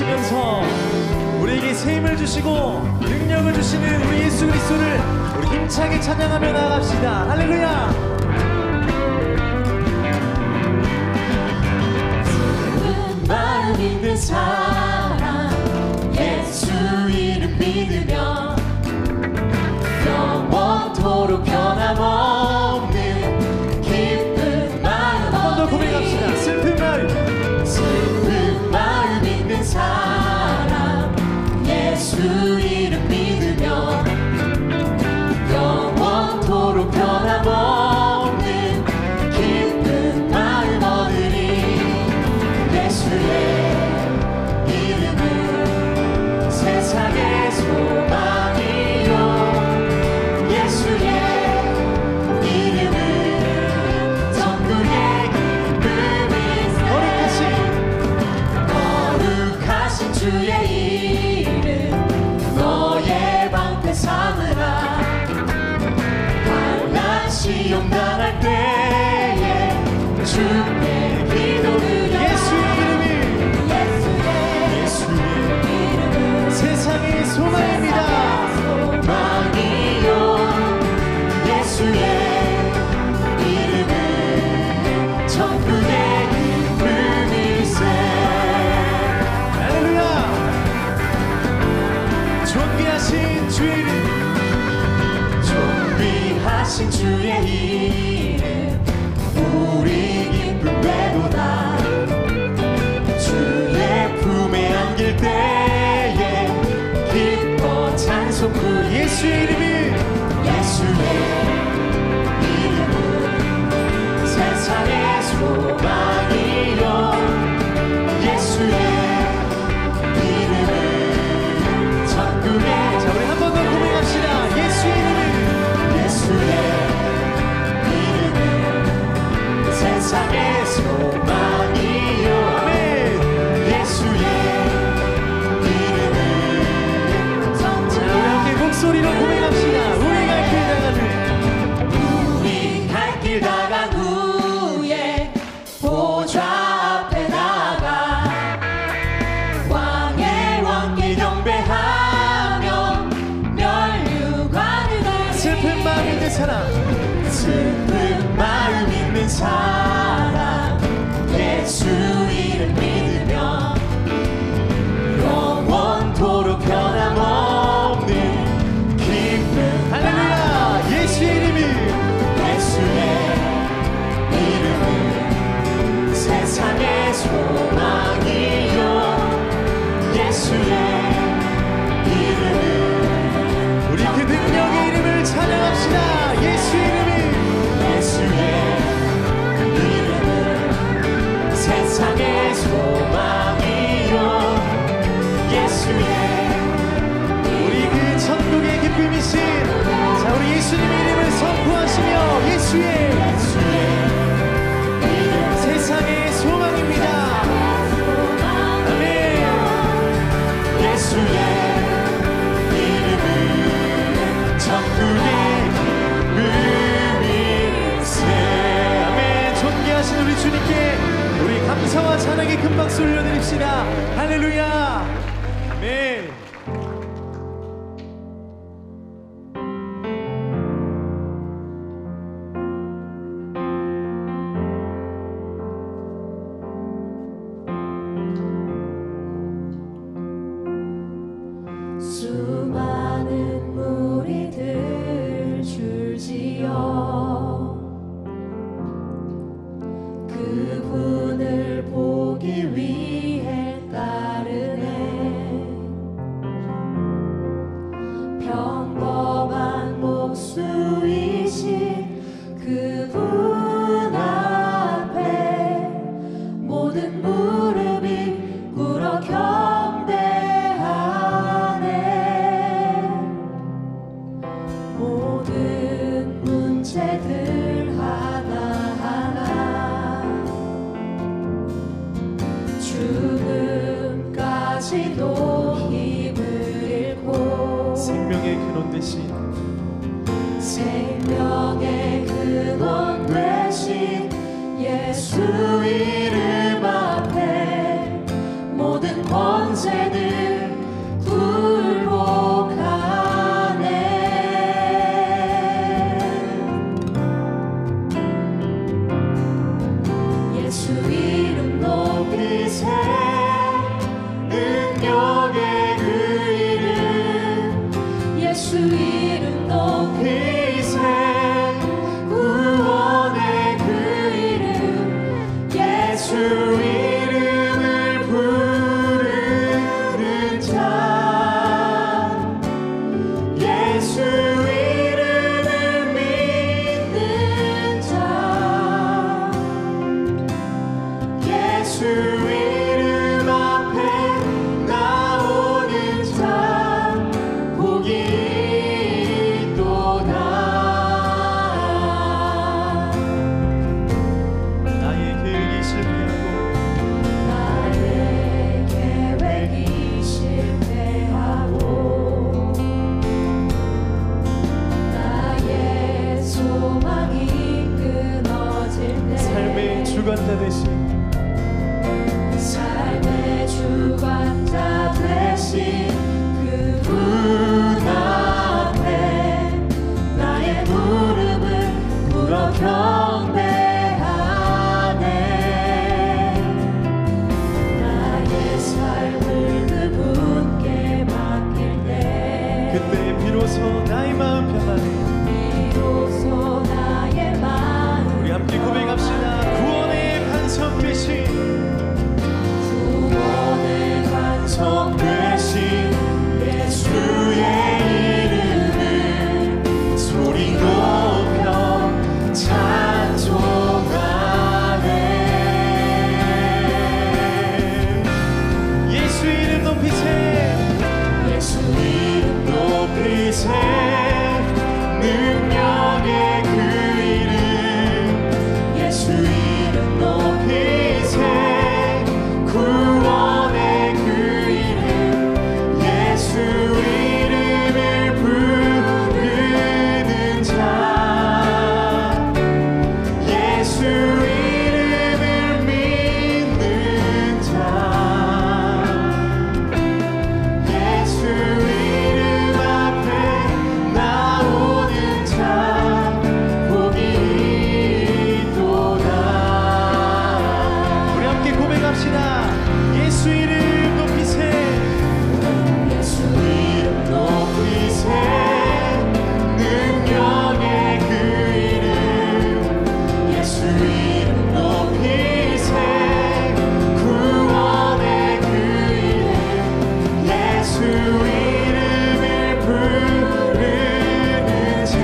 하시면서 우리에게 새 힘을 주시고 능력을 주시는 우리 예수 그리스도를 우리 힘차게 찬양하며 나아갑시다. 할렐루야. 마음 있는 사람 예수 이름 믿으며 영원토록 변함없는 기쁜 마음. 한 번 더 고백합시다. 슬픈 마음 있는 사람 예수 이름 믿으며 영원토록 변함없는 기쁜 마음 얻으리. 예수의 이름은 세상의 소망이요 예수의 이름은 천국의 기쁨이세. 거룩하신 주의 이름 너의 방패 삼으라. 반드시 용당할 때에 주의 기도 드려. 예수의 이름은 세상의 소망입니다. 소망이요 예수의 이름은 천국의 기쁨일세. 할렐루야. 존귀하신 주의 이름, 존귀하신 주의 이름 우리 기쁨 되도다. 주의 품에 안길 때에 기뻐 찬송 부르리. 예수의 이름이 예수의 이름은 세상의 소망이요 예수의 이름은 천국의. 자, 우리 한 번 더 고백합시다. 예수의 이름이 예수의 이름은 세상의 소망이요 아멘. 예수의 이름은 자, 우리 함께 목소리로 고백합시다. 우리 갈 길 나가는 우리 갈 길 나간 후에 보좌 앞에 나가 왕의 왕께 경배하며 멸류관을 드리. 슬픈 마음 있는 사람, 슬픈 마음 있는 사람 예수 이름 믿으며 영원토록 변함없는 기쁨. 할렐루야. 예수의 이름이 예수의 이름은 세상의 소망이요 예수의 이름은 우리 그 능력의 이름을 찬양합시다. 예수의 이름이 예수의 이름은 세상의 소망이요 예수의 우리 그 천국의 기쁨이신 자, 우리 예수님의 이름을 선포하시며 예수의 이름 세상의 소망입니다. 아멘. 예수의 이름은 천국의 기쁨일세. 아멘. 존귀하신 우리 주님께 우리 감사와 찬양의 큰 박수 올려드립시다. 할렐루야. 아멘. 수많은 무리들 줄지어 그분을 보기 위해 따르네. 평범한 목수이신 그분 앞에 모든 무릎이 꿇어 경배하네. 모든 문제들 하나하나 죽음까지도 힘을 잃고 생명의 근원 대신 생명의 근원 되신 예수 이름 앞에 모든 권세 되신 삶의 주관자 되신 그분 앞에 나의 무릎을 꿇어 경배하네. 나의 삶을 그분께 맡길 때 그때 비로소 나의 마음 평안해. 비로소 나의 마음 우리 함께 고백합시다. 구원의 반석 되신 구원의 반석 되신 예수의 이름을 소리 높여 찬송하네. 예수 이름 높이세. 예수 이름 높이세. 능력의 그 이름 예수 이름 높이세. 구원의 그 이름 예수 이름을 부르는 자 예수 이름을 믿는 자 예수 이름 앞에 나오는 자 복이 있도다. 우리 함께 고백합시다. 예수 이름 높이세. 예수 이름 높이세. 능력의 그 이름 예수 이름 높이세. 구원의 그 이름 예수 이름을 부르는 자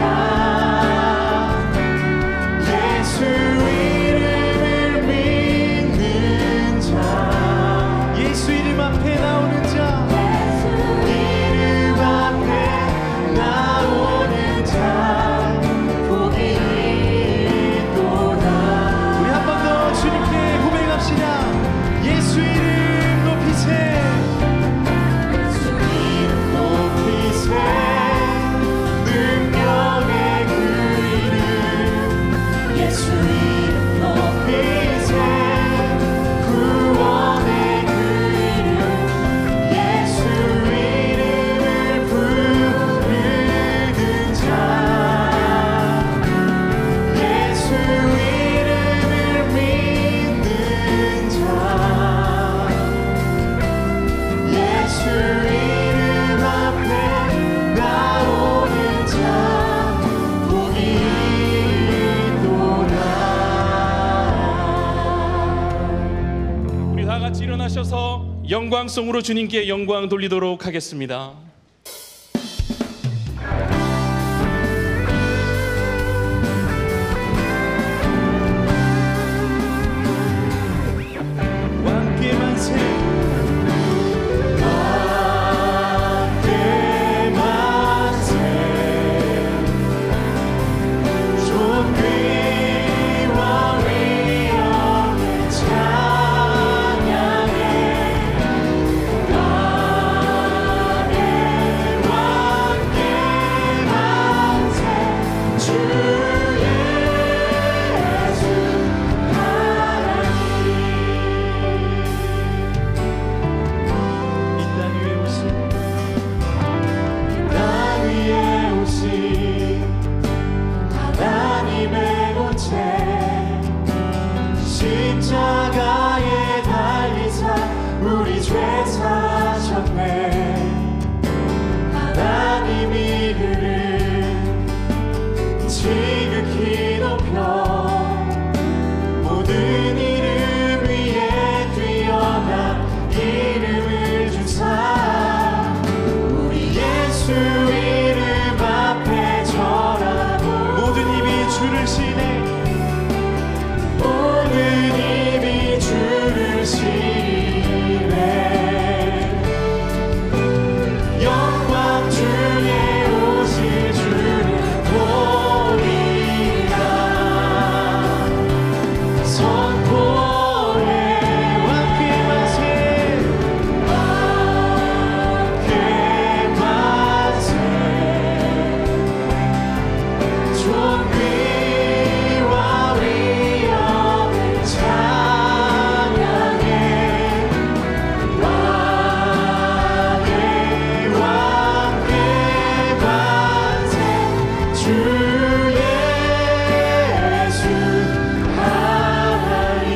예수 이름을 믿는 자 예수 이름 앞에 나오는 자 이름 앞에 나오는 자 복이 있도다. 우리 한 번 더 주님께 고백합시다. 예수 이름 높이세. 예수 이름 높이세. 능력의 그 이름 예수 이름 높이세. 구원의 그 이름 예수 이름을 부르는 자 예수 이름을 믿는 자 예수 이름 앞에 나오는 자 복이 있도다. 우리 다 같이 일어나셔서 영광송으로 주님께 영광 돌리도록 하겠습니다. 왕께 만세. 왕께 만세. 존귀와 위엄을 찬양해. 왕의 예수 하나님.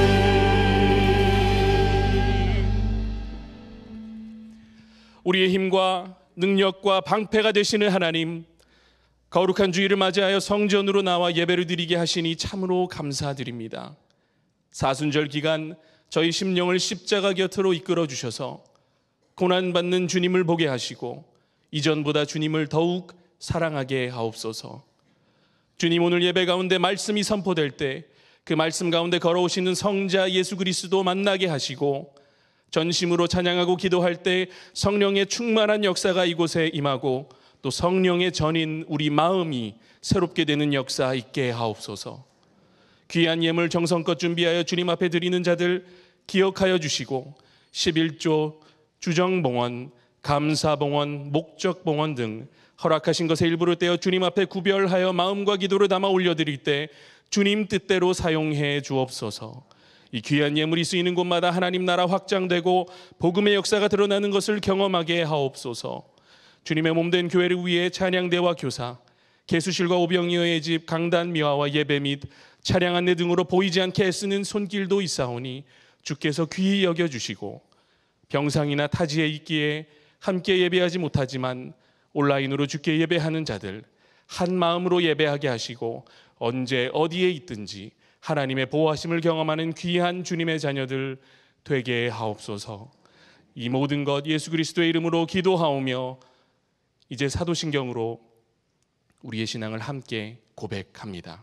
우리의 힘과 능력과 방패가 되시는 하나님, 거룩한 주일을 맞이하여 성전으로 나와 예배를 드리게 하시니 참으로 감사드립니다. 사순절 기간 저희 심령을 십자가 곁으로 이끌어 주셔서 고난받는 주님을 보게 하시고 이전보다 주님을 더욱 사랑하게 하옵소서. 주님, 오늘 예배 가운데 말씀이 선포될 때 그 말씀 가운데 걸어오시는 성자 예수 그리스도 만나게 하시고 전심으로 찬양하고 기도할 때 성령의 충만한 역사가 이곳에 임하고 또 성령의 전인 우리 마음이 새롭게 되는 역사 있게 하옵소서. 귀한 예물 정성껏 준비하여 주님 앞에 드리는 자들 기억하여 주시고 11조, 주정봉헌, 감사봉헌, 목적봉헌 등 허락하신 것의 일부를 떼어 주님 앞에 구별하여 마음과 기도를 담아 올려드릴 때 주님 뜻대로 사용해 주옵소서. 이 귀한 예물이 쓰이는 곳마다 하나님 나라 확장되고 복음의 역사가 드러나는 것을 경험하게 하옵소서. 주님의 몸된 교회를 위해 찬양대와 교사, 개수실과 오병이어의 집, 강단 미화와 예배 및 차량 안내 등으로 보이지 않게 애쓰는 손길도 있사오니 주께서 귀히 여겨주시고 병상이나 타지에 있기에 함께 예배하지 못하지만 온라인으로 주께 예배하는 자들 한 마음으로 예배하게 하시고 언제 어디에 있든지 하나님의 보호하심을 경험하는 귀한 주님의 자녀들 되게 하옵소서. 이 모든 것 예수 그리스도의 이름으로 기도하오며 이제 사도신경으로 우리의 신앙을 함께 고백합니다.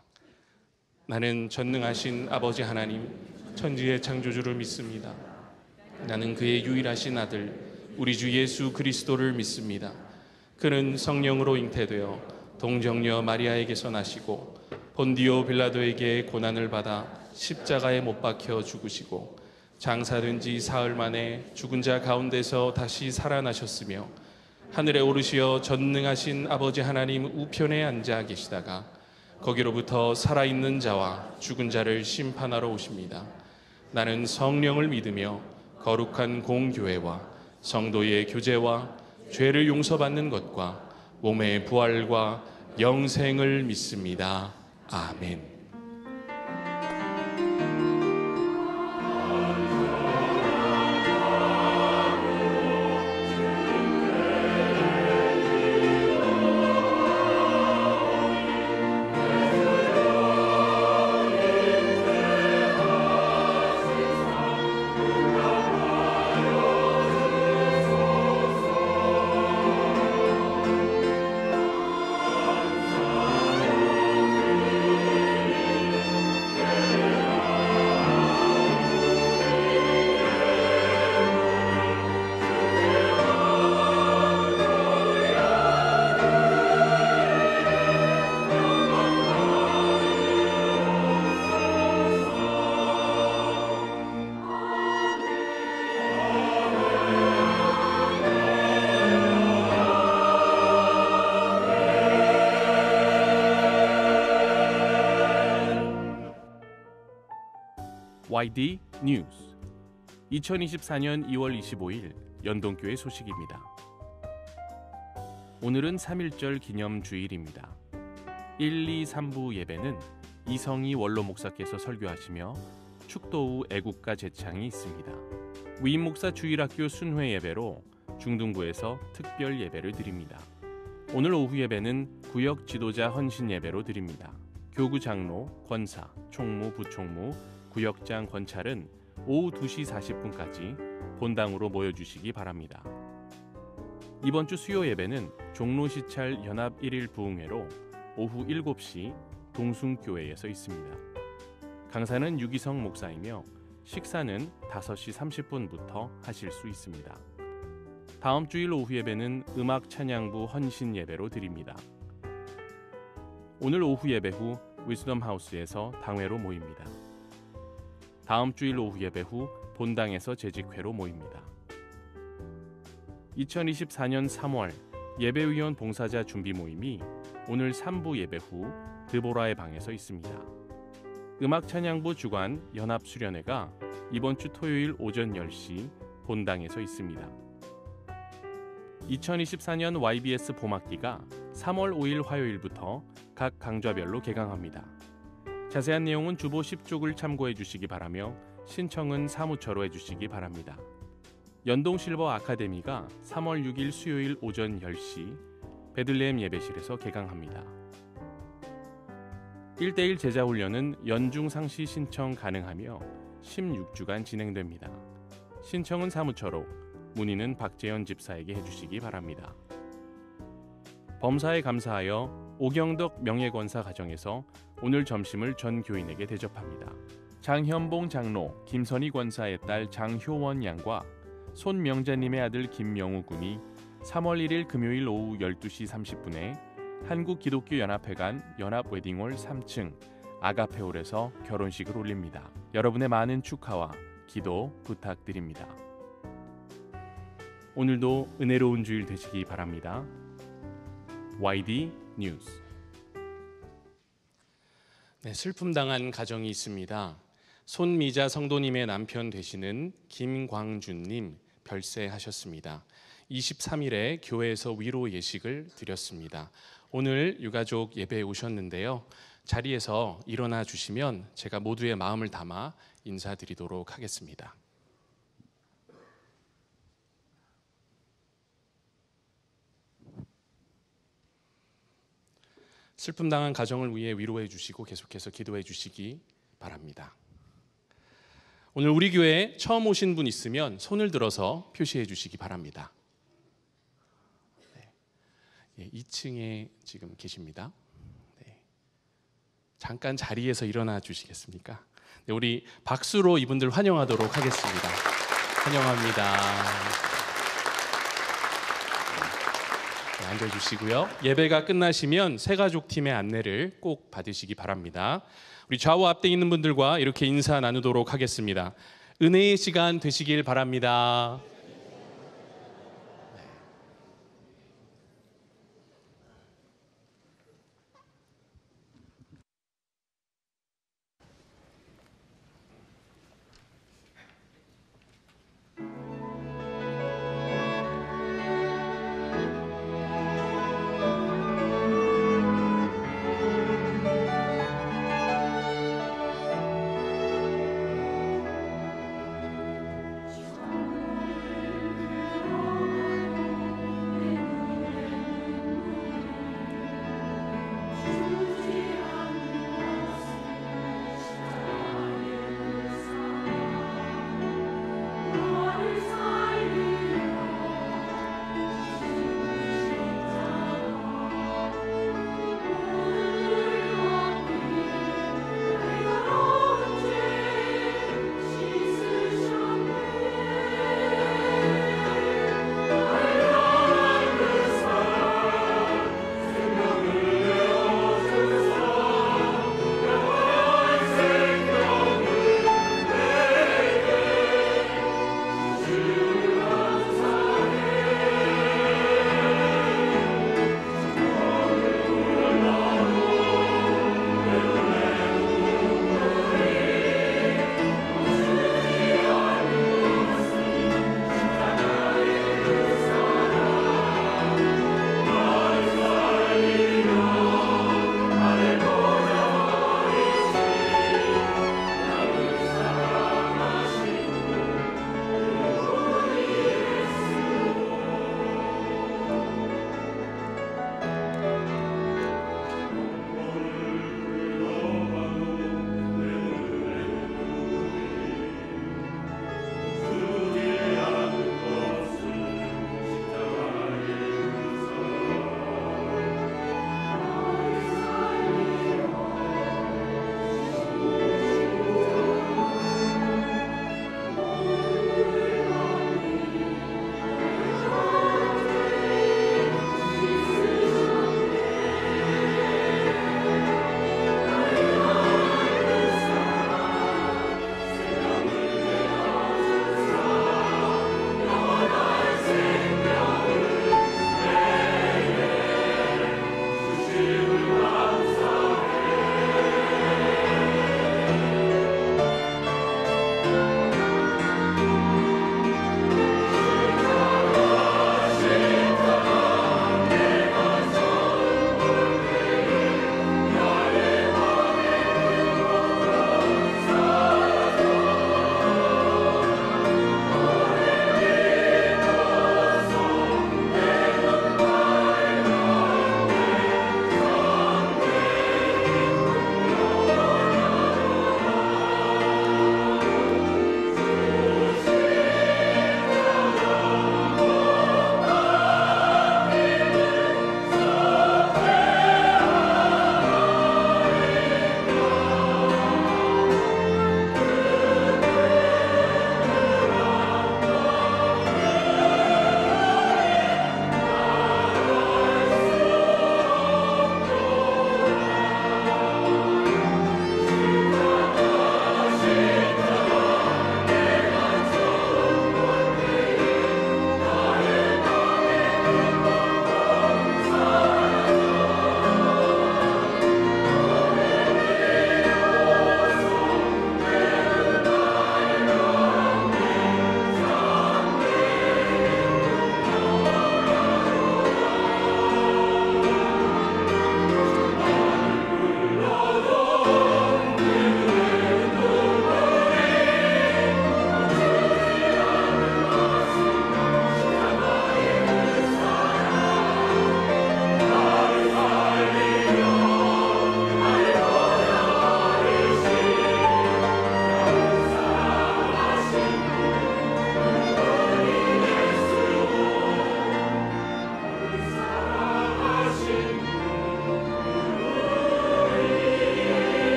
나는 전능하신 아버지 하나님 천지의 창조주를 믿습니다. 나는 그의 유일하신 아들 우리 주 예수 그리스도를 믿습니다. 그는 성령으로 잉태되어 동정녀 마리아에게서 나시고 본디오 빌라도에게 고난을 받아 십자가에 못 박혀 죽으시고 장사된 지 사흘 만에 죽은 자 가운데서 다시 살아나셨으며 하늘에 오르시어 전능하신 아버지 하나님 우편에 앉아 계시다가 거기로부터 살아있는 자와 죽은 자를 심판하러 오십니다. 나는 성령을 믿으며 거룩한 공교회와 성도의 교제와 죄를 용서받는 것과 몸의 부활과 영생을 믿습니다. 아멘. YD 뉴스 2024년 2월 25일 연동교회 소식입니다. 오늘은 3.1절 기념 주일입니다. 1, 2, 3부 예배는 이성희 원로 목사께서 설교하시며 축도 후 애국가 제창이 있습니다. 위임 목사 주일학교 순회 예배로 중등부에서 특별 예배를 드립니다. 오늘 오후 예배는 구역 지도자 헌신 예배로 드립니다. 교구 장로, 권사, 총무, 부총무, 구역장 권찰은 오후 2시 40분까지 본당으로 모여주시기 바랍니다. 이번 주 수요 예배는 종로시찰 연합 1일 부흥회로 오후 7시 동숭교회에서 있습니다. 강사는 유기성 목사이며 식사는 5시 30분부터 하실 수 있습니다. 다음 주일 오후 예배는 음악 찬양부 헌신 예배로 드립니다. 오늘 오후 예배 후 위스덤 하우스에서 당회로 모입니다. 다음 주일 오후 예배 후 본당에서 재직회로 모입니다. 2024년 3월 예배위원 봉사자 준비 모임이 오늘 3부 예배 후 드보라의 방에서 있습니다. 음악 찬양부 주관 연합 수련회가 이번 주 토요일 오전 10시 본당에서 있습니다. 2024년 YBS 봄학기가 3월 5일 화요일부터 각 강좌별로 개강합니다. 자세한 내용은 주보 10쪽을 참고해 주시기 바라며 신청은 사무처로 해주시기 바랍니다. 연동 실버 아카데미가 3월 6일 수요일 오전 10시 베들레헴 예배실에서 개강합니다. 1대1 제자훈련은 연중 상시 신청 가능하며 16주간 진행됩니다. 신청은 사무처로, 문의는 박재현 집사에게 해주시기 바랍니다. 범사에 감사하여 오경덕 명예권사 가정에서 오늘 점심을 전 교인에게 대접합니다. 장현봉 장로, 김선희 권사의 딸 장효원 양과 손명자님의 아들 김명우 군이 3월 1일 금요일 오후 12시 30분에 한국기독교연합회관 연합웨딩홀 3층 아가페홀에서 결혼식을 올립니다. 여러분의 많은 축하와 기도 부탁드립니다. 오늘도 은혜로운 주일 되시기 바랍니다. YD 뉴스. 네, 슬픔 당한 가정이 있습니다. 손미자 성도님의 남편 되시는 김광준님 별세하셨습니다. 23일에 교회에서 위로 예식을 드렸습니다. 오늘 유가족 예배에 오셨는데요. 자리에서 일어나 주시면 제가 모두의 마음을 담아 인사드리도록 하겠습니다. 슬픔 당한 가정을 위해 위로해 주시고 계속해서 기도해 주시기 바랍니다. 오늘 우리 교회에 처음 오신 분 있으면 손을 들어서 표시해 주시기 바랍니다. 네. 2층에 지금 계십니다. 네. 잠깐 자리에서 일어나 주시겠습니까? 네, 우리 박수로 이분들 환영하도록 하겠습니다. 환영합니다. 네, 앉아주시고요. 예배가 끝나시면 새가족팀의 안내를 꼭 받으시기 바랍니다. 우리 좌우 앞에 있는 분들과 이렇게 인사 나누도록 하겠습니다. 은혜의 시간 되시길 바랍니다.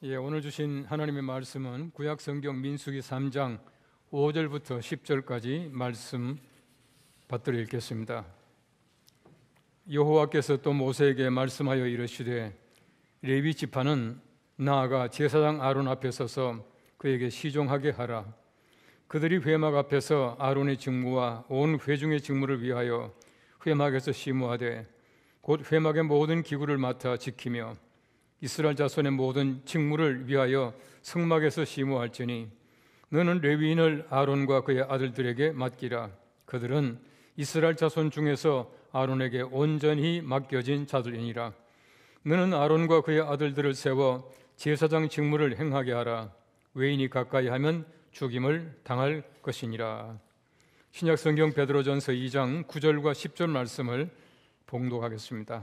오늘 주신 하나님의 말씀은 구약 성경 민수기 3장 5절부터 10절까지 말씀 받들어 읽겠습니다. 여호와께서 또 모세에게 말씀하여 이르시되 레위 지파는 나아가 제사장 아론 앞에 서서 그에게 시종하게 하라. 그들이 회막 앞에서 아론의 직무와 온 회중의 직무를 위하여 회막에서 시무하되 곧 회막의 모든 기구를 맡아 지키며 이스라엘 자손의 모든 직무를 위하여 성막에서 시무할지니 너는 레위인을 아론과 그의 아들들에게 맡기라. 그들은 이스라엘 자손 중에서 아론에게 온전히 맡겨진 자들이니라. 너는 아론과 그의 아들들을 세워 제사장 직무를 행하게 하라. 외인이 가까이 하면 죽임을 당할 것이니라. 신약성경 베드로전서 2장 9절과 10절 말씀을 봉독하겠습니다.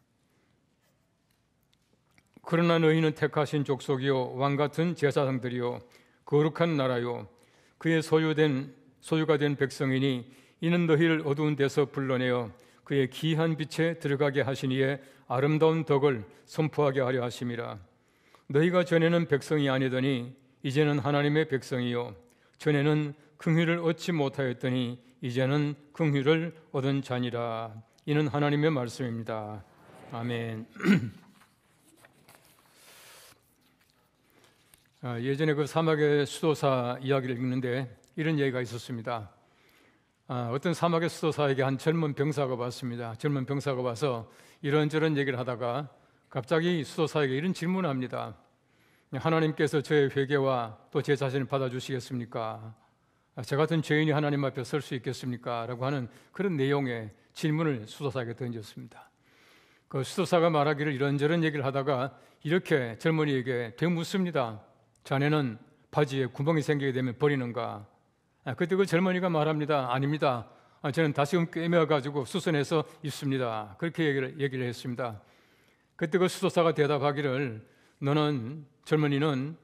그러나 너희는 택하신 족속이요 왕같은 제사장들이요 거룩한 나라요 그의 소유가 된 백성이니 이는 너희를 어두운 데서 불러내어 그의 기이한 빛에 들어가게 하시니에 아름다운 덕을 선포하게 하려 하심이라. 너희가 전에는 백성이 아니더니 이제는 하나님의 백성이요 전에는 긍휼을 얻지 못하였더니 이제는 긍휼을 얻은 자니라. 이는 하나님의 말씀입니다. 아멘. 예전에 그 사막의 수도사 이야기를 읽는데 이런 얘기가 있었습니다. 어떤 사막의 수도사에게 한 젊은 병사가 왔습니다. 젊은 병사가 와서 이런저런 얘기를 하다가 갑자기 수도사에게 이런 질문을 합니다. 하나님께서 저의 회개와 또 제 자신을 받아주시겠습니까? 저 같은 죄인이 하나님 앞에 설 수 있겠습니까? 라고 하는 그런 내용의 질문을 수도사에게 던졌습니다. 그 수도사가 말하기를 이런저런 얘기를 하다가 이렇게 젊은이에게 되묻습니다. 자네는 바지에 구멍이 생기게 되면 버리는가? 그때 그 젊은이가 말합니다. 아닙니다. 저는 다시금 꿰매어가지고 수선해서 입습니다. 그렇게 얘기를 했습니다. 그때 그 수도사가 대답하기를 너는 젊은이는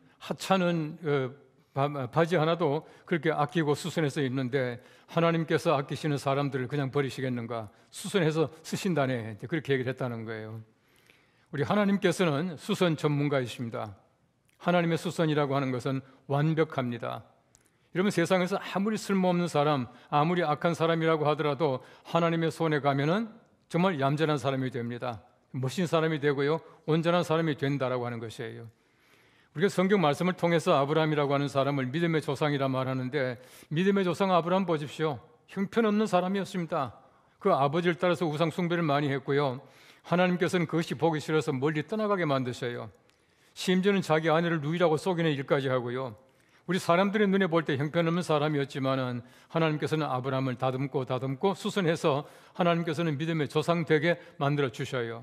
하찮은 바지 하나도 그렇게 아끼고 수선해서 입는데 하나님께서 아끼시는 사람들을 그냥 버리시겠는가? 수선해서 쓰신다네. 그렇게 얘기를 했다는 거예요. 우리 하나님께서는 수선 전문가이십니다. 하나님의 수선이라고 하는 것은 완벽합니다. 여러분 세상에서 아무리 쓸모없는 사람, 아무리 악한 사람이라고 하더라도 하나님의 손에 가면은 정말 얌전한 사람이 됩니다. 멋진 사람이 되고요, 온전한 사람이 된다라고 하는 것이에요. 우리가 성경 말씀을 통해서 아브라함이라고 하는 사람을 믿음의 조상이라 말하는데 믿음의 조상 아브라함 보십시오. 형편없는 사람이었습니다. 그 아버지를 따라서 우상 숭배를 많이 했고요. 하나님께서는 그것이 보기 싫어서 멀리 떠나가게 만드셔요. 심지어는 자기 아내를 누이라고 속이는 일까지 하고요. 우리 사람들의 눈에 볼 때 형편없는 사람이었지만은 하나님께서는 아브라함을 다듬고 수선해서 하나님께서는 믿음의 조상 되게 만들어 주셔요.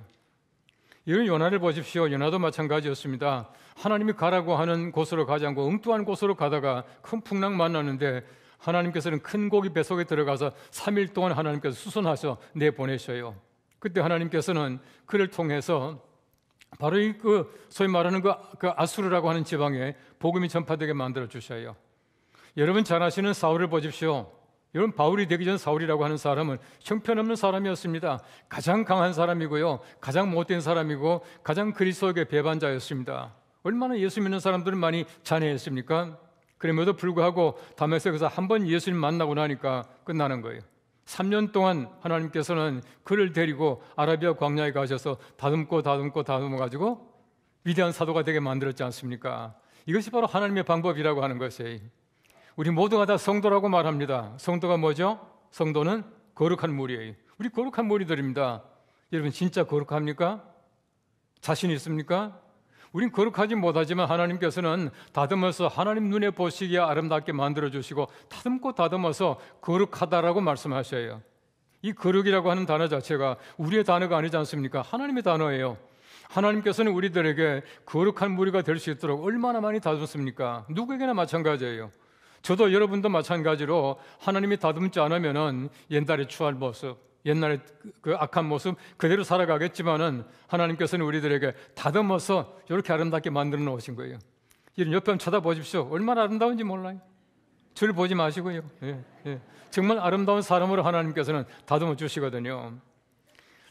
이런 요나를 보십시오. 요나도 마찬가지였습니다. 하나님이 가라고 하는 곳으로 가지 않고 엉뚱한 곳으로 가다가 큰 풍랑 만나는데 하나님께서는 큰 고기 뱃속에 들어가서 3일 동안 하나님께서 수선하셔 내보내셔요. 그때 하나님께서는 그를 통해서 바로 소위 말하는 그 아수르라고 하는 지방에 복음이 전파되게 만들어 주셔요. 여러분 잘 아시는 사울을 보십시오. 여러분 바울이 되기 전 사울이라고 하는 사람은 형편없는 사람이었습니다. 가장 강한 사람이고요, 가장 못된 사람이고 가장 그리스도에게 배반자였습니다. 얼마나 예수 믿는 사람들은 많이 잔해했습니까? 그럼에도 불구하고 다메섹에서 한 번 예수님 만나고 나니까 끝나는 거예요. 3년 동안 하나님께서는 그를 데리고 아라비아 광야에 가셔서 다듬어가지고 위대한 사도가 되게 만들었지 않습니까? 이것이 바로 하나님의 방법이라고 하는 것이에요. 우리 모두가 다 성도라고 말합니다. 성도가 뭐죠? 성도는 거룩한 무리예요. 우리 거룩한 무리들입니다. 여러분 진짜 거룩합니까? 자신 있습니까? 우린 거룩하지 못하지만 하나님께서는 다듬어서 하나님 눈에 보시기에 아름답게 만들어주시고 다듬어서 거룩하다라고 말씀하셔요. 이 거룩이라고 하는 단어 자체가 우리의 단어가 아니지 않습니까? 하나님의 단어예요. 하나님께서는 우리들에게 거룩한 무리가 될 수 있도록 얼마나 많이 다듬습니까? 누구에게나 마찬가지예요. 저도 여러분도 마찬가지로 하나님이 다듬지 않으면은 옛날의 추할 모습, 옛날의 그 악한 모습 그대로 살아가겠지만은 하나님께서는 우리들에게 다듬어서 이렇게 아름답게 만들어 놓으신 거예요. 이런 옆에 한번 쳐다보십시오. 얼마나 아름다운지 몰라요. 저를 보지 마시고요. 정말 아름다운 사람으로 하나님께서는 다듬어 주시거든요.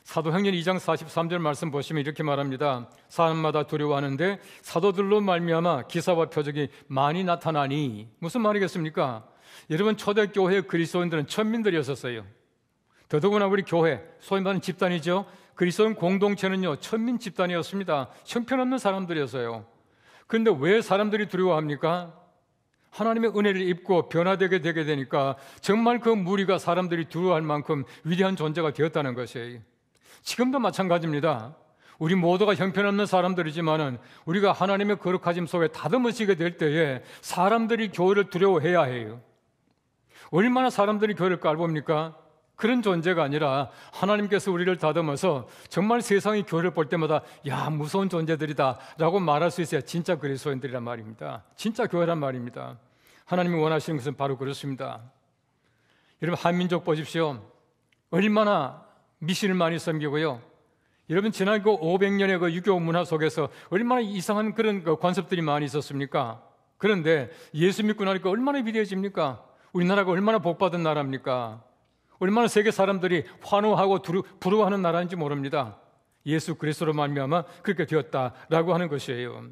사도행전 2장 43절 말씀 보시면 이렇게 말합니다. 사람마다 두려워하는데 사도들로 말미암아 기사와 표적이 많이 나타나니. 무슨 말이겠습니까? 여러분, 초대교회 그리스도인들은 천민들이었었어요. 더더구나 우리 교회, 소위 말하는 집단이죠. 그리스도인 공동체는요, 천민 집단이었습니다. 형편없는 사람들이었어요. 그런데 왜 사람들이 두려워합니까? 하나님의 은혜를 입고 변화되게 되게 되니까 정말 그 무리가 사람들이 두려워할 만큼 위대한 존재가 되었다는 것이에요. 지금도 마찬가지입니다. 우리 모두가 형편없는 사람들이지만은 우리가 하나님의 거룩하심 속에 다듬어지게 될 때에 사람들이 교회를 두려워해야 해요. 얼마나 사람들이 교회를 깔봅니까? 그런 존재가 아니라 하나님께서 우리를 다듬어서 정말 세상이 교회를 볼 때마다 야, 무서운 존재들이다 라고 말할 수 있어야 진짜 그리스도인들이란 말입니다. 진짜 교회란 말입니다. 하나님이 원하시는 것은 바로 그렇습니다. 여러분, 한민족 보십시오. 얼마나 미신을 많이 섬기고요. 여러분, 지난 그 500년의 그 유교 문화 속에서 얼마나 이상한 그런 그 관습들이 많이 있었습니까? 그런데 예수 믿고 나니까 얼마나 위대해집니까? 우리나라가 얼마나 복받은 나라입니까? 얼마나 세계 사람들이 환호하고 부러워하는 나라인지 모릅니다. 예수 그리스도로 말미암아 그렇게 되었다라고 하는 것이에요.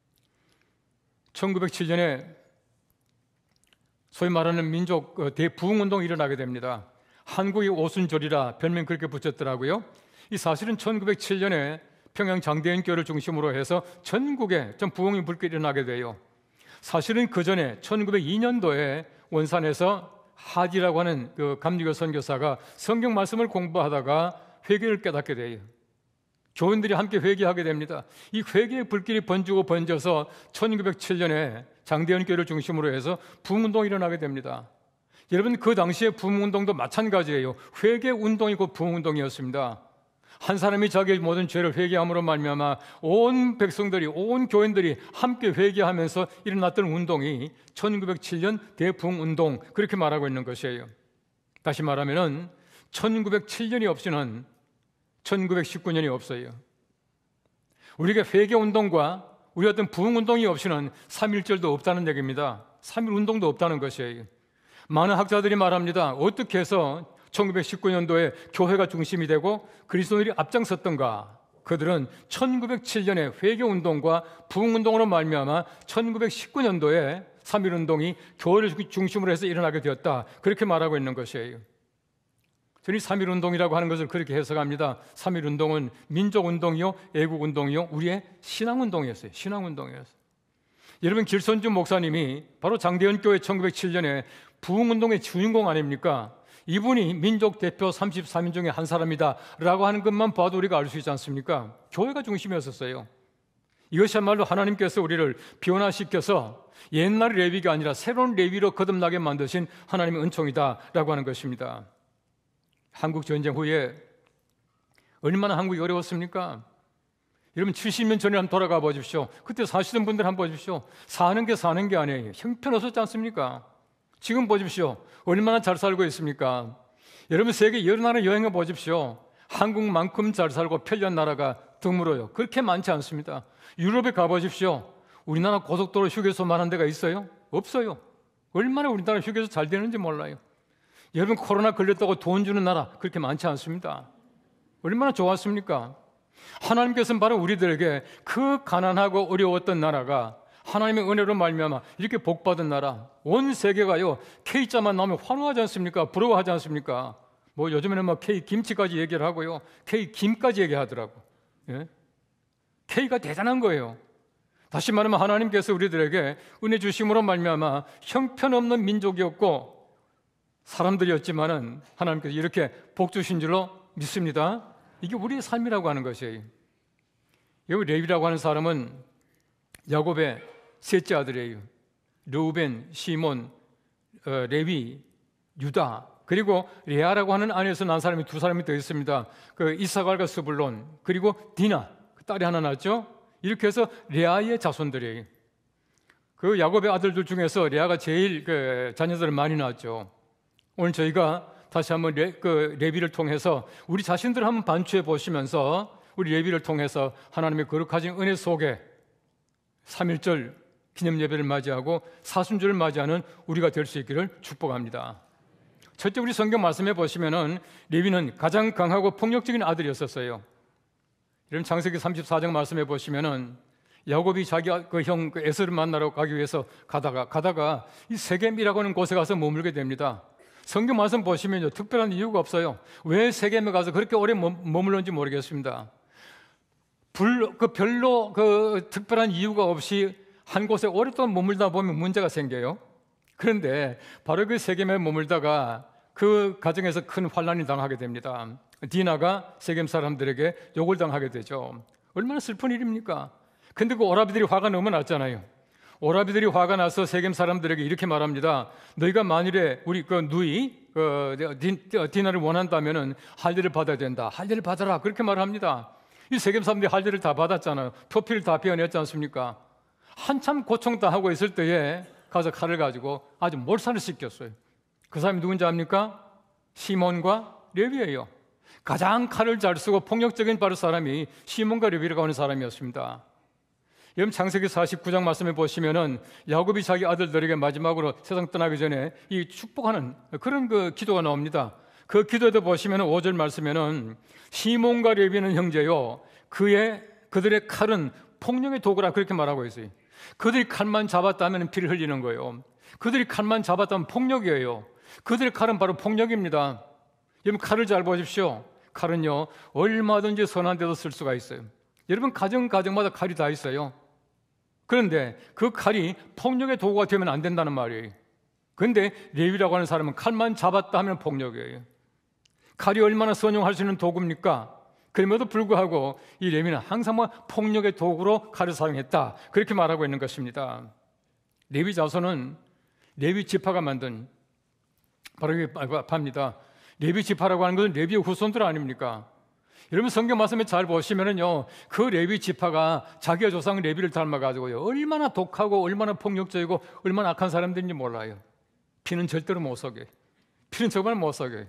1907년에 소위 말하는 민족 대부흥운동이 일어나게 됩니다. 한국의 오순절이라 별명 그렇게 붙였더라고요. 이 사실은 1907년에 평양 장대현 교회를 중심으로 해서 전국에 좀 부흥이 불게 일어나게 돼요. 사실은 그 전에 1902년도에 원산에서 하디라고 하는 그 감리교 선교사가 성경 말씀을 공부하다가 회개를 깨닫게 돼요. 교인들이 함께 회개하게 됩니다. 이 회개의 불길이 번지고 번져서 1907년에 장대현 교회를 중심으로 해서 부흥운동이 일어나게 됩니다. 여러분, 그 당시에 부흥운동도 마찬가지예요. 회개운동이 곧 부흥운동이었습니다. 한 사람이 자기의 모든 죄를 회개함으로 말미암아 온 백성들이, 온 교인들이 함께 회개하면서 일어났던 운동이 1907년 대부흥운동, 그렇게 말하고 있는 것이에요. 다시 말하면은 1907년이 없이는 1919년이 없어요. 우리가 회개운동과 우리 어떤 부흥운동이 없이는 3.1절도 없다는 얘기입니다. 3.1운동도 없다는 것이에요. 많은 학자들이 말합니다. 어떻게 해서 1919년도에 교회가 중심이 되고 그리스도인들이 앞장섰던가? 그들은 1907년에 회개운동과 부흥운동으로 말미암아 1919년도에 3.1운동이 교회를 중심으로 해서 일어나게 되었다, 그렇게 말하고 있는 것이에요. 저는 3.1운동이라고 하는 것을 그렇게 해석합니다. 3.1운동은 민족운동이요, 애국운동이요, 우리의 신앙운동이었어요. 신앙운동이었어요. 여러분, 길손주 목사님이 바로 장대현 교회 1907년에 부흥운동의 주인공 아닙니까? 이분이 민족 대표 33인 중에 한 사람이다 라고 하는 것만 봐도 우리가 알 수 있지 않습니까? 교회가 중심이었었어요. 이것이야말로 하나님께서 우리를 변화시켜서 옛날 레위가 아니라 새로운 레위로 거듭나게 만드신 하나님의 은총이다 라고 하는 것입니다. 한국 전쟁 후에 얼마나 한국이 어려웠습니까? 여러분, 70년 전에 한번 돌아가 보십시오. 그때 사시던 분들 한번 보십시오. 사는 게 아니에요. 형편없었지 않습니까? 지금 보십시오. 얼마나 잘 살고 있습니까? 여러분, 세계 여러 나라 여행해 보십시오. 한국만큼 잘 살고 편리한 나라가 드물어요. 그렇게 많지 않습니다. 유럽에 가보십시오. 우리나라 고속도로 휴게소 많은 데가 있어요? 없어요. 얼마나 우리나라 휴게소 잘 되는지 몰라요. 여러분, 코로나 걸렸다고 돈 주는 나라 그렇게 많지 않습니다. 얼마나 좋았습니까? 하나님께서는 바로 우리들에게 그 가난하고 어려웠던 나라가 하나님의 은혜로 말미암아 이렇게 복받은 나라, 온 세계가요 K자만 나오면 환호하지 않습니까? 부러워하지 않습니까? 뭐 요즘에는 뭐 K 김치까지 얘기를 하고요, K 김까지 얘기하더라고. 예? K가 대단한 거예요. 다시 말하면 하나님께서 우리들에게 은혜 주심으로 말미암아 형편없는 민족이었고 사람들이었지만은 하나님께서 이렇게 복 주신 줄로 믿습니다. 이게 우리의 삶이라고 하는 것이에요. 여기 레위라고 하는 사람은 야곱의 셋째 아들이에요. 르우벤, 시몬, 레위, 유다, 그리고 레아라고 하는 안에서 난 사람이 두 사람이 더 있습니다. 그 이사갈과 스불론, 그리고 디나, 그 딸이 하나 낳았죠. 이렇게 해서 레아의 자손들이에요. 그 야곱의 아들들 중에서 레아가 제일 그 자녀들을 많이 낳았죠. 오늘 저희가 다시 한번 레위를 통해서 우리 자신들을 한번 반추해 보시면서 우리 레위를 통해서 하나님의 거룩하신 은혜 속에 3.1절 기념 예배를 맞이하고 사순절을 맞이하는 우리가 될 수 있기를 축복합니다. 첫째, 우리 성경 말씀해 보시면은 레위는 가장 강하고 폭력적인 아들이었었어요. 이런 창세기 34장 말씀해 보시면은 야곱이 자기 그 형 에서를 만나러 가기 위해서 가다가 이 세겜이라고 하는 곳에 가서 머물게 됩니다. 성경 말씀 보시면요, 특별한 이유가 없어요. 왜 세겜에 가서 그렇게 오래 머물렀는지 모르겠습니다. 별로 특별한 이유가 없이 한 곳에 오랫동안 머물다 보면 문제가 생겨요. 그런데 바로 그 세겜에 머물다가 그 가정에서 큰 환난이 당하게 됩니다. 디나가 세겜 사람들에게 욕을 당하게 되죠. 얼마나 슬픈 일입니까? 근데 그 오라비들이 화가 너무 났잖아요. 오라비들이 화가 나서 세겜 사람들에게 이렇게 말합니다. 너희가 만일에 우리 그 누이 디나를 원한다면은 할례를 받아야 된다. 할례를 받아라. 그렇게 말합니다. 이 세겜 사람들이 할례를 다 받았잖아요. 표피를 다 베어냈지 않습니까? 한참 고통당하고 있을 때에 가서 칼을 가지고 아주 몰살을 시켰어요. 그 사람이 누군지 압니까? 시몬과 레위예요. 가장 칼을 잘 쓰고 폭력적인 바로 사람이 시몬과 레위라고 하는 사람이었습니다. 여러분 창세기 49장 말씀해 보시면은 야곱이 자기 아들들에게 마지막으로 세상 떠나기 전에 이 축복하는 그런 그 기도가 나옵니다. 그 기도에도 보시면은 5절 말씀에는 시몬과 레위는 형제요, 그들의 칼은 폭력의 도구라 그렇게 말하고 있어요. 그들이 칼만 잡았다면 피를 흘리는 거예요. 그들이 칼만 잡았다면 폭력이에요. 그들의 칼은 바로 폭력입니다. 여러분 칼을 잘 보십시오. 칼은요 얼마든지 선한 데도 쓸 수가 있어요. 여러분 가정마다 칼이 다 있어요. 그런데 그 칼이 폭력의 도구가 되면 안 된다는 말이에요. 그런데 레위라고 하는 사람은 칼만 잡았다 하면 폭력이에요. 칼이 얼마나 선용할 수 있는 도구입니까? 그럼에도 불구하고 이 레위는 항상 폭력의 도구로 칼을 사용했다, 그렇게 말하고 있는 것입니다. 레위 자손은 레위 지파가 만든 바로 이게 합니다. 레위 지파라고 하는 것은 레위의 후손들 아닙니까? 여러분 성경 말씀에 잘 보시면은요, 그 레위 지파가 자기의 조상 레위를 닮아가지고요, 얼마나 독하고 얼마나 폭력적이고 얼마나 악한 사람들인지 몰라요. 피는 절대로 못 속여요. 피는 정말 못 속여요.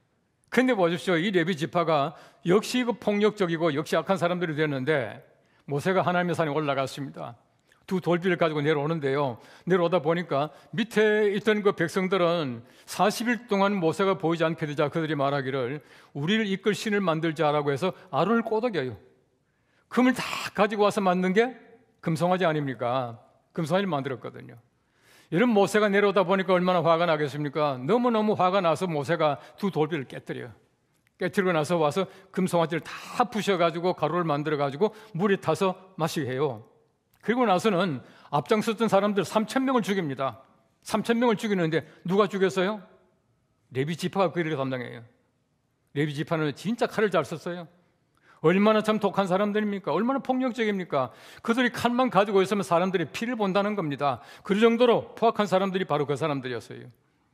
근데 보십시오, 이 레위 지파가 역시 그 폭력적이고 역시 악한 사람들이 됐는데 모세가 하나님의 산에 올라갔습니다. 두 돌비를 가지고 내려오는데요, 내려오다 보니까 밑에 있던 그 백성들은 40일 동안 모세가 보이지 않게 되자 그들이 말하기를 우리를 이끌 신을 만들자라고 해서 아론을 꼬드겨요. 금을 다 가지고 와서 만든 게 금송아지 아닙니까? 금송아지를 만들었거든요. 이런 모세가 내려오다 보니까 얼마나 화가 나겠습니까? 너무너무 화가 나서 모세가 두 돌비를 깨뜨려요. 깨뜨리고 나서 와서 금송아지를 다 부셔가지고 가루를 만들어가지고 물에 타서 마시게 해요. 그리고 나서는 앞장섰던 사람들 3,000명을 죽입니다. 3,000명을 죽이는데 누가 죽였어요? 레위 지파가 그 일을 담당해요. 레위 지파는 진짜 칼을 잘 썼어요. 얼마나 참 독한 사람들입니까? 얼마나 폭력적입니까? 그들이 칼만 가지고 있으면 사람들이 피를 본다는 겁니다. 그 정도로 포악한 사람들이 바로 그 사람들이었어요.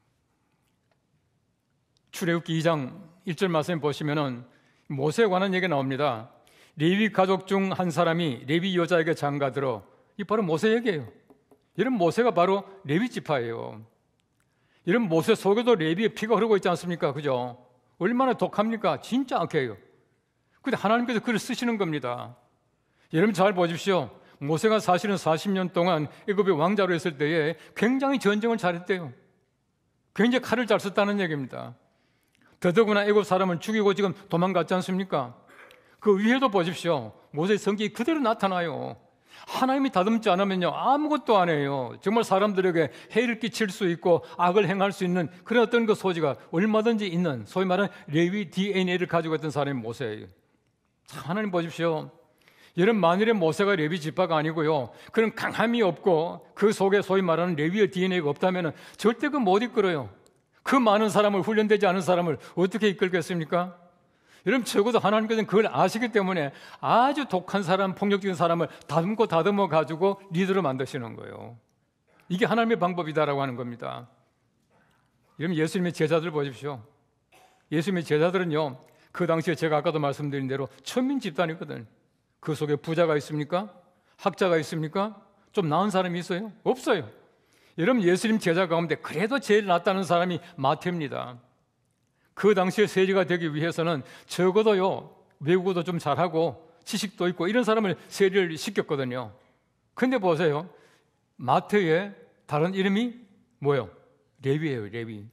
출애굽기 2장 1절 말씀 보시면은 모세에 관한 얘기가 나옵니다. 레위 가족 중 한 사람이 레위 여자에게 장가들어, 이 바로 모세 얘기예요. 이런 모세가 바로 레위 지파예요. 이런 모세 속에도 레위의 피가 흐르고 있지 않습니까? 그죠? 얼마나 독합니까? 진짜 악해요. 근데 하나님께서 그를 쓰시는 겁니다. 여러분 잘 보십시오. 모세가 사실은 40년 동안 애굽의 왕자로 있을 때에 굉장히 전쟁을 잘했대요. 굉장히 칼을 잘 썼다는 얘기입니다. 더더구나 애굽 사람을 죽이고 지금 도망갔지 않습니까? 그 위에도 보십시오. 모세의 성격이 그대로 나타나요. 하나님이 다듬지 않으면요 아무것도 안 해요. 정말 사람들에게 해를 끼칠 수 있고 악을 행할 수 있는 그런 어떤 그 소지가 얼마든지 있는, 소위 말하는 레위 DNA를 가지고 있던 사람이 모세예요. 참 하나님 보십시오. 이런 만일에 모세가 레위 지파가 아니고요, 그런 강함이 없고 그 속에 소위 말하는 레위의 DNA가 없다면 절대 그 못 이끌어요. 그 많은 사람을, 훈련되지 않은 사람을 어떻게 이끌겠습니까? 여러분 적어도 하나님께서는 그걸 아시기 때문에 아주 독한 사람, 폭력적인 사람을 다듬어 가지고 리더로 만드시는 거예요. 이게 하나님의 방법이다라고 하는 겁니다. 여러분 예수님의 제자들 보십시오. 예수님의 제자들은요, 그 당시에 제가 아까도 말씀드린 대로 천민 집단이거든. 그 속에 부자가 있습니까? 학자가 있습니까? 좀 나은 사람이 있어요? 없어요. 여러분 예수님 제자 가운데 그래도 제일 낫다는 사람이 마태입니다. 그 당시에 세리가 되기 위해서는 적어도요 외국어도 좀 잘하고 지식도 있고 이런 사람을 세리를 시켰거든요. 근데 보세요, 마태의 다른 이름이 뭐예요? 레위예요. 레위.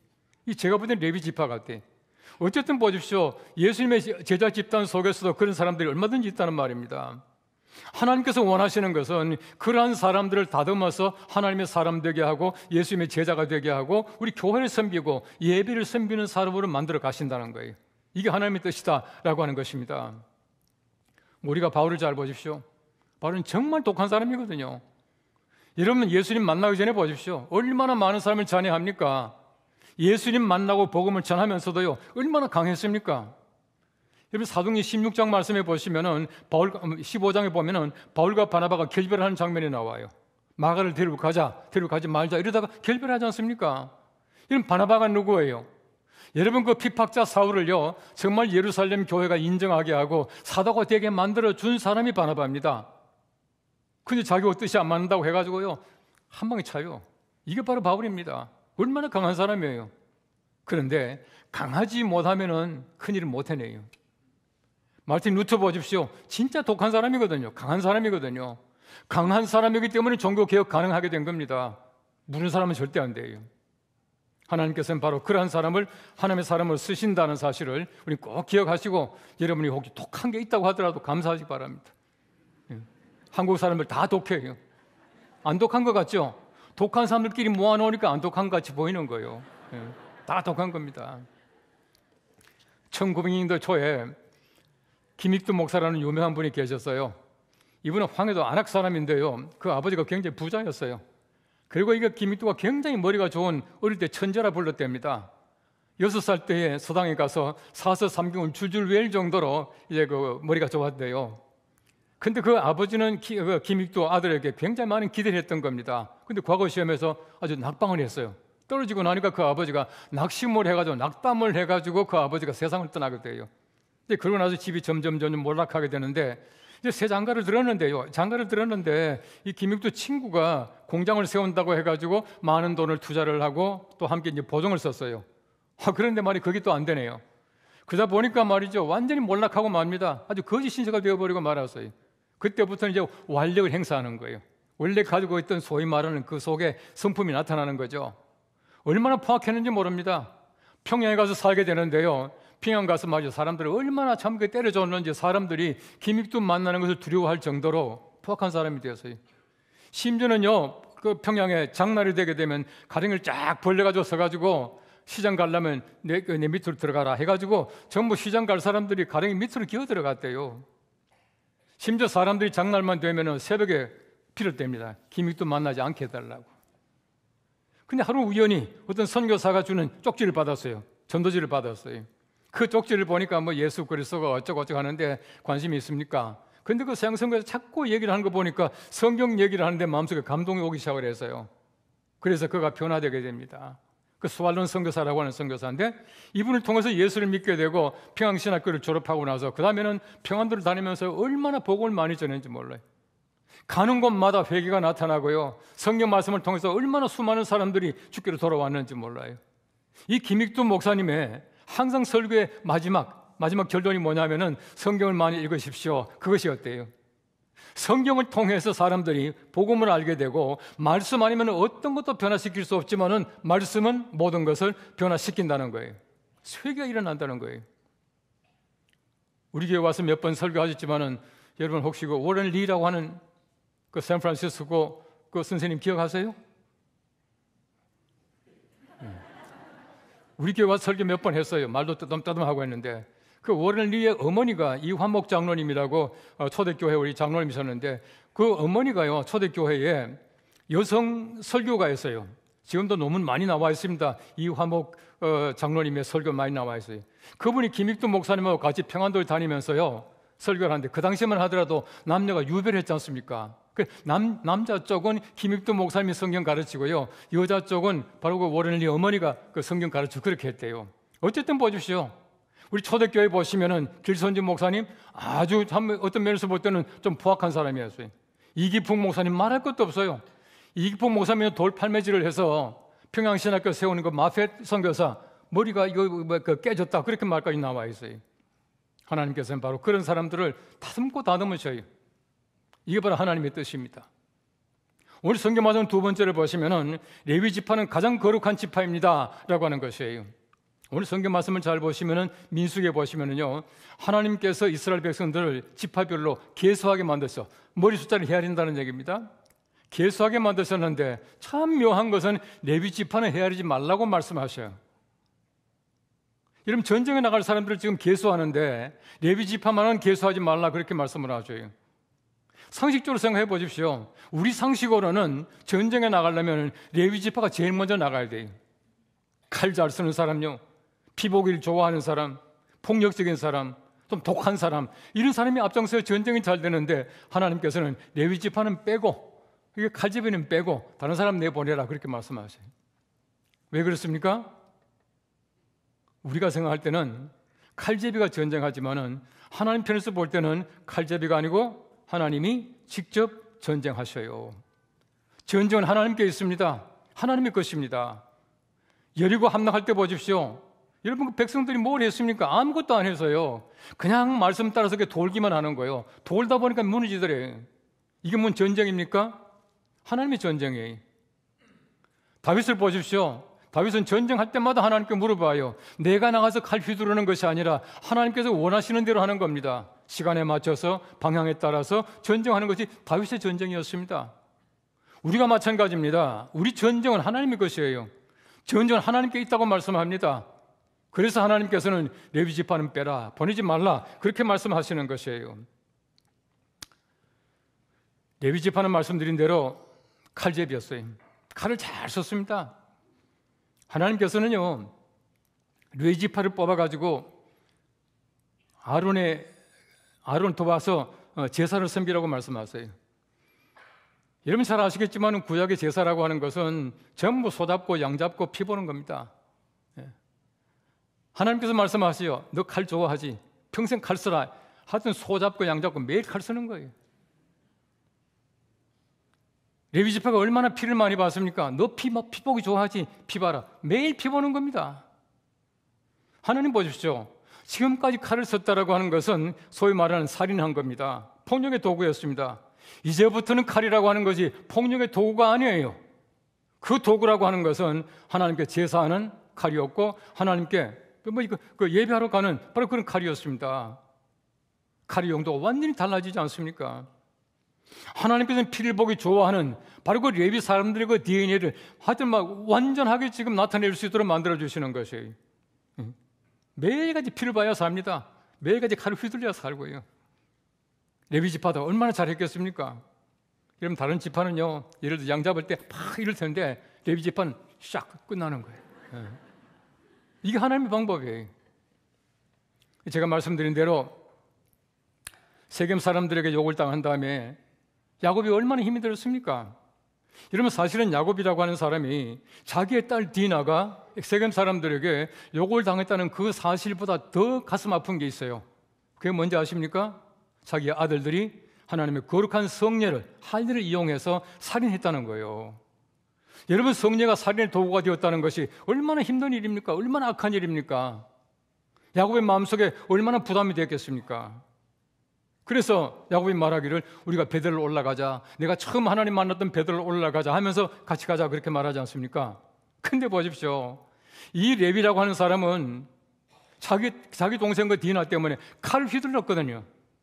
이 제가 볼 땐 레위 지파 같아. 어쨌든 보십시오. 예수님의 제자 집단 속에서도 그런 사람들이 얼마든지 있다는 말입니다. 하나님께서 원하시는 것은 그러한 사람들을 다듬어서 하나님의 사람 되게 하고 예수님의 제자가 되게 하고 우리 교회를 섬기고 예배를 섬기는 사람으로 만들어 가신다는 거예요. 이게 하나님의 뜻이다라고 하는 것입니다. 우리가 바울을 잘 보십시오. 바울은 정말 독한 사람이거든요. 여러분 예수님 만나기 전에 보십시오. 얼마나 많은 사람을 잔해합니까? 예수님 만나고 복음을 전하면서도요 얼마나 강했습니까? 여러분 사도행전 16장 말씀해 보시면은 15장에 보면은 바울과 바나바가 결별하는 장면이 나와요. 마가를 데리고 가지 말자 이러다가 결별하지 않습니까? 이런 바나바가 누구예요? 여러분 그 피박자 사울을요 정말 예루살렘 교회가 인정하게 하고 사도가 되게 만들어 준 사람이 바나바입니다. 근데 자기 뜻이 안 맞는다고 해가지고요 한 방에 차요. 이게 바로 바울입니다. 얼마나 강한 사람이에요. 그런데 강하지 못하면은 큰일을 못 해내요. 마르틴 루터 보십시오. 진짜 독한 사람이거든요. 강한 사람이거든요. 강한 사람이기 때문에 종교 개혁 가능하게 된 겁니다. 무는 사람은 절대 안 돼요. 하나님께서는 바로 그러한 사람을 하나님의 사람으로 쓰신다는 사실을 우리 꼭 기억하시고 여러분이 혹시 독한 게 있다고 하더라도 감사하시기 바랍니다. 한국 사람들 다 독해요. 안 독한 것 같죠? 독한 사람들끼리 모아놓으니까 안 독한 것 같이 보이는 거예요. 다 독한 겁니다. 1900년대 초에 김익두 목사라는 유명한 분이 계셨어요. 이분은 황해도 안악 사람인데요. 그 아버지가 굉장히 부자였어요. 그리고 이게 김익두가 굉장히 머리가 좋은 어릴 때 천재라 불렀답니다. 6살 때에 서당에 가서 사서 삼경을 줄줄 외울 정도로 이제 그 머리가 좋았대요. 근데 그 아버지는 김익두 아들에게 굉장히 많은 기대를 했던 겁니다. 근데 과거 시험에서 아주 낙방을 했어요. 떨어지고 나니까 그 아버지가 낙심을 해가지고 낙담을 해가지고 그 아버지가 세상을 떠나게 돼요. 이제 그러고 나서 집이 점점 몰락하게 되는데 이제 새 장가를 들었는데 이 김익두 친구가 공장을 세운다고 해가지고 많은 돈을 투자를 하고 또 함께 이제 보증을 썼어요. 그런데 말이 그게 또 안 되네요. 그러다 보니까 말이죠 완전히 몰락하고 맙니다. 아주 거짓 신세가 되어버리고 말았어요. 그때부터는 이제 완력을 행사하는 거예요. 원래 가지고 있던 소위 말하는 그 속에 성품이 나타나는 거죠. 얼마나 포악했는지 모릅니다. 평양에 가서 살게 되는데요. 평양 가서 말이죠. 사람들을 얼마나 참 때려줬는지 사람들이 김익두 만나는 것을 두려워할 정도로 포악한 사람이 되었어요. 심지어는요, 그 평양에 장날이 되게 되면 가령을 쫙 벌려가지고 서가지고 시장 가려면 내 밑으로 들어가라 해가지고 전부 시장 갈 사람들이 가령이 밑으로 기어 들어갔대요. 심지어 사람들이 장날만 되면 새벽에 피를 뗍니다. 김익두 만나지 않게 해달라고. 근데 하루 우연히 어떤 선교사가 주는 쪽지를 받았어요. 전도지를 받았어요. 그 쪽지를 보니까 뭐 예수 그리스도가 어쩌고 하는데 관심이 있습니까? 근데 그 선교사 자꾸 얘기를 하는 거 보니까 성경 얘기를 하는데 마음속에 감동이 오기 시작을 했어요. 그래서 그가 변화되게 됩니다. 그 스왈론 선교사라고 하는 선교사인데 이분을 통해서 예수를 믿게 되고 평양신학교를 졸업하고 나서 그 다음에는 평안도를 다니면서 얼마나 복음을 많이 전했는지 몰라요. 가는 곳마다 회개가 나타나고요. 성경 말씀을 통해서 얼마나 수많은 사람들이 주께로 돌아왔는지 몰라요. 이 김익두 목사님의 항상 설교의 마지막 결론이 뭐냐면은 성경을 많이 읽으십시오. 그것이 어때요? 성경을 통해서 사람들이 복음을 알게 되고 말씀 아니면 어떤 것도 변화시킬 수 없지만은 말씀은 모든 것을 변화시킨다는 거예요. 회개가 일어난다는 거예요. 우리 교회 와서 몇 번 설교하셨지만은 여러분 혹시 그 워런 리라고 하는 그 샌프란시스코 그 선생님 기억하세요? 우리 교회 와서 설교 몇 번 했어요. 말도 떠듬떠듬하고 했는데 그 워런 리의 어머니가 이환목 장로님이라고 초대교회 우리 장로님이셨는데 그 어머니가요 초대교회에 여성 설교가였어요. 지금도 논문 많이 나와 있습니다. 이환목 장로님의 설교 많이 나와 있어요. 그분이 김익두 목사님하고 같이 평안도를 다니면서요 설교를 하는데 그 당시만 하더라도 남녀가 유별했지 않습니까? 남자 쪽은 김익두 목사님이 성경 가르치고요 여자 쪽은 바로 그 워런 리 어머니가 그 성경 가르치고 그렇게 했대요. 어쨌든 보십시오. 우리 초대교회 보시면은 길선진 목사님 아주 참 어떤 면에서 볼 때는 좀 포악한 사람이었어요. 이기풍 목사님 말할 것도 없어요. 이기풍 목사님은 돌팔매질을 해서 평양신학교 세우는 그 마펫 선교사 머리가 이거 깨졌다 그렇게 말까지 나와 있어요. 하나님께서는 바로 그런 사람들을 다듬고 다듬으셔요. 이게 바로 하나님의 뜻입니다. 오늘 성경 말씀 두 번째를 보시면은 레위 지파는 가장 거룩한 지파입니다라고 하는 것이에요. 오늘 성경 말씀을 잘 보시면은 민수기에 보시면은요, 하나님께서 이스라엘 백성들을 지파별로 계수하게 만드셔 머리 숫자를 헤아린다는 얘기입니다. 계수하게 만드셨는데 참 묘한 것은 레위 지파는 헤아리지 말라고 말씀하셔요. 여러분, 전쟁에 나갈 사람들을 지금 계수하는데 레위 지파만은 계수하지 말라 그렇게 말씀을 하셔요. 상식적으로 생각해 보십시오. 우리 상식으로는 전쟁에 나가려면 레위 지파가 제일 먼저 나가야 돼요. 칼 잘 쓰는 사람요, 피보기를 좋아하는 사람, 폭력적인 사람, 좀 독한 사람, 이런 사람이 앞장서야 전쟁이 잘 되는데 하나님께서는 레위 지파는 빼고, 이게 칼제비는 빼고 다른 사람 내보내라 그렇게 말씀하세요. 왜 그렇습니까? 우리가 생각할 때는 칼제비가 전쟁하지만은 하나님 편에서 볼 때는 칼제비가 아니고 하나님이 직접 전쟁하셔요. 전쟁은 하나님께 있습니다. 하나님의 것입니다. 여리고 함락할 때 보십시오. 여러분, 그 백성들이 뭘 했습니까? 아무것도 안 해서요. 그냥 말씀 따라서 돌기만 하는 거예요. 돌다 보니까 무너지더래요. 이게 뭔 전쟁입니까? 하나님의 전쟁이에요. 다윗을 보십시오. 다윗은 전쟁할 때마다 하나님께 물어봐요. 내가 나가서 칼 휘두르는 것이 아니라 하나님께서 원하시는 대로 하는 겁니다. 시간에 맞춰서 방향에 따라서 전쟁하는 것이 다윗의 전쟁이었습니다. 우리가 마찬가지입니다. 우리 전쟁은 하나님의 것이에요. 전쟁은 하나님께 있다고 말씀합니다. 그래서 하나님께서는 레위 지파는 빼라, 보내지 말라 그렇게 말씀하시는 것이에요. 레위 지파는 말씀드린 대로 칼제비였어요. 칼을 잘 썼습니다. 하나님께서는요, 레위 지파를 뽑아가지고 아론을 도와서 제사를 섬기라고 말씀하세요. 여러분 잘 아시겠지만 구약의 제사라고 하는 것은 전부 소 잡고 양 잡고 피 보는 겁니다. 하나님께서 말씀하시요, 너 칼 좋아하지? 평생 칼 써라. 하여튼 소 잡고 양 잡고 매일 칼 쓰는 거예요. 레위 지파가 얼마나 피를 많이 봤습니까? 너 피 보기 좋아하지? 피 봐라. 매일 피 보는 겁니다. 하나님 보십시오. 지금까지 칼을 썼다라고 하는 것은 소위 말하는 살인한 겁니다. 폭력의 도구였습니다. 이제부터는 칼이라고 하는 것이 폭력의 도구가 아니에요. 그 도구라고 하는 것은 하나님께 제사하는 칼이었고 하나님께 예배하러 가는 바로 그런 칼이었습니다. 칼의 용도가 완전히 달라지지 않습니까? 하나님께서는 피를 보기 좋아하는 바로 그 레위 사람들의 그 DNA를 하여튼 완전하게 지금 나타낼 수 있도록 만들어주시는 것이에요. 매일같이 피를 봐야 삽니다. 매일같이 칼을 휘둘려야 살고요. 레위 지파도 얼마나 잘했겠습니까? 여러분, 다른 지파는요, 예를 들어 양 잡을 때 팍 이럴 텐데 레위 지파는 샥 끝나는 거예요. 이게 하나님의 방법이에요. 제가 말씀드린 대로 세겜 사람들에게 욕을 당한 다음에 야곱이 얼마나 힘이 들었습니까? 여러분, 사실은 야곱이라고 하는 사람이 자기의 딸 디나가 세겜 사람들에게 욕을 당했다는 그 사실보다 더 가슴 아픈 게 있어요. 그게 뭔지 아십니까? 자기의 아들들이 하나님의 거룩한 성례를, 할례를 이용해서 살인했다는 거예요. 여러분, 성례가 살인의 도구가 되었다는 것이 얼마나 힘든 일입니까? 얼마나 악한 일입니까? 야곱의 마음속에 얼마나 부담이 되었겠습니까? 그래서 야곱이 말하기를 우리가 베델로 올라가자, 내가 처음 하나님 만났던 베델로 올라가자 하면서 같이 가자 그렇게 말하지 않습니까? 근데 보십시오, 이 레위라고 하는 사람은 자기 동생과 디나 때문에 칼을 휘둘렀거든요.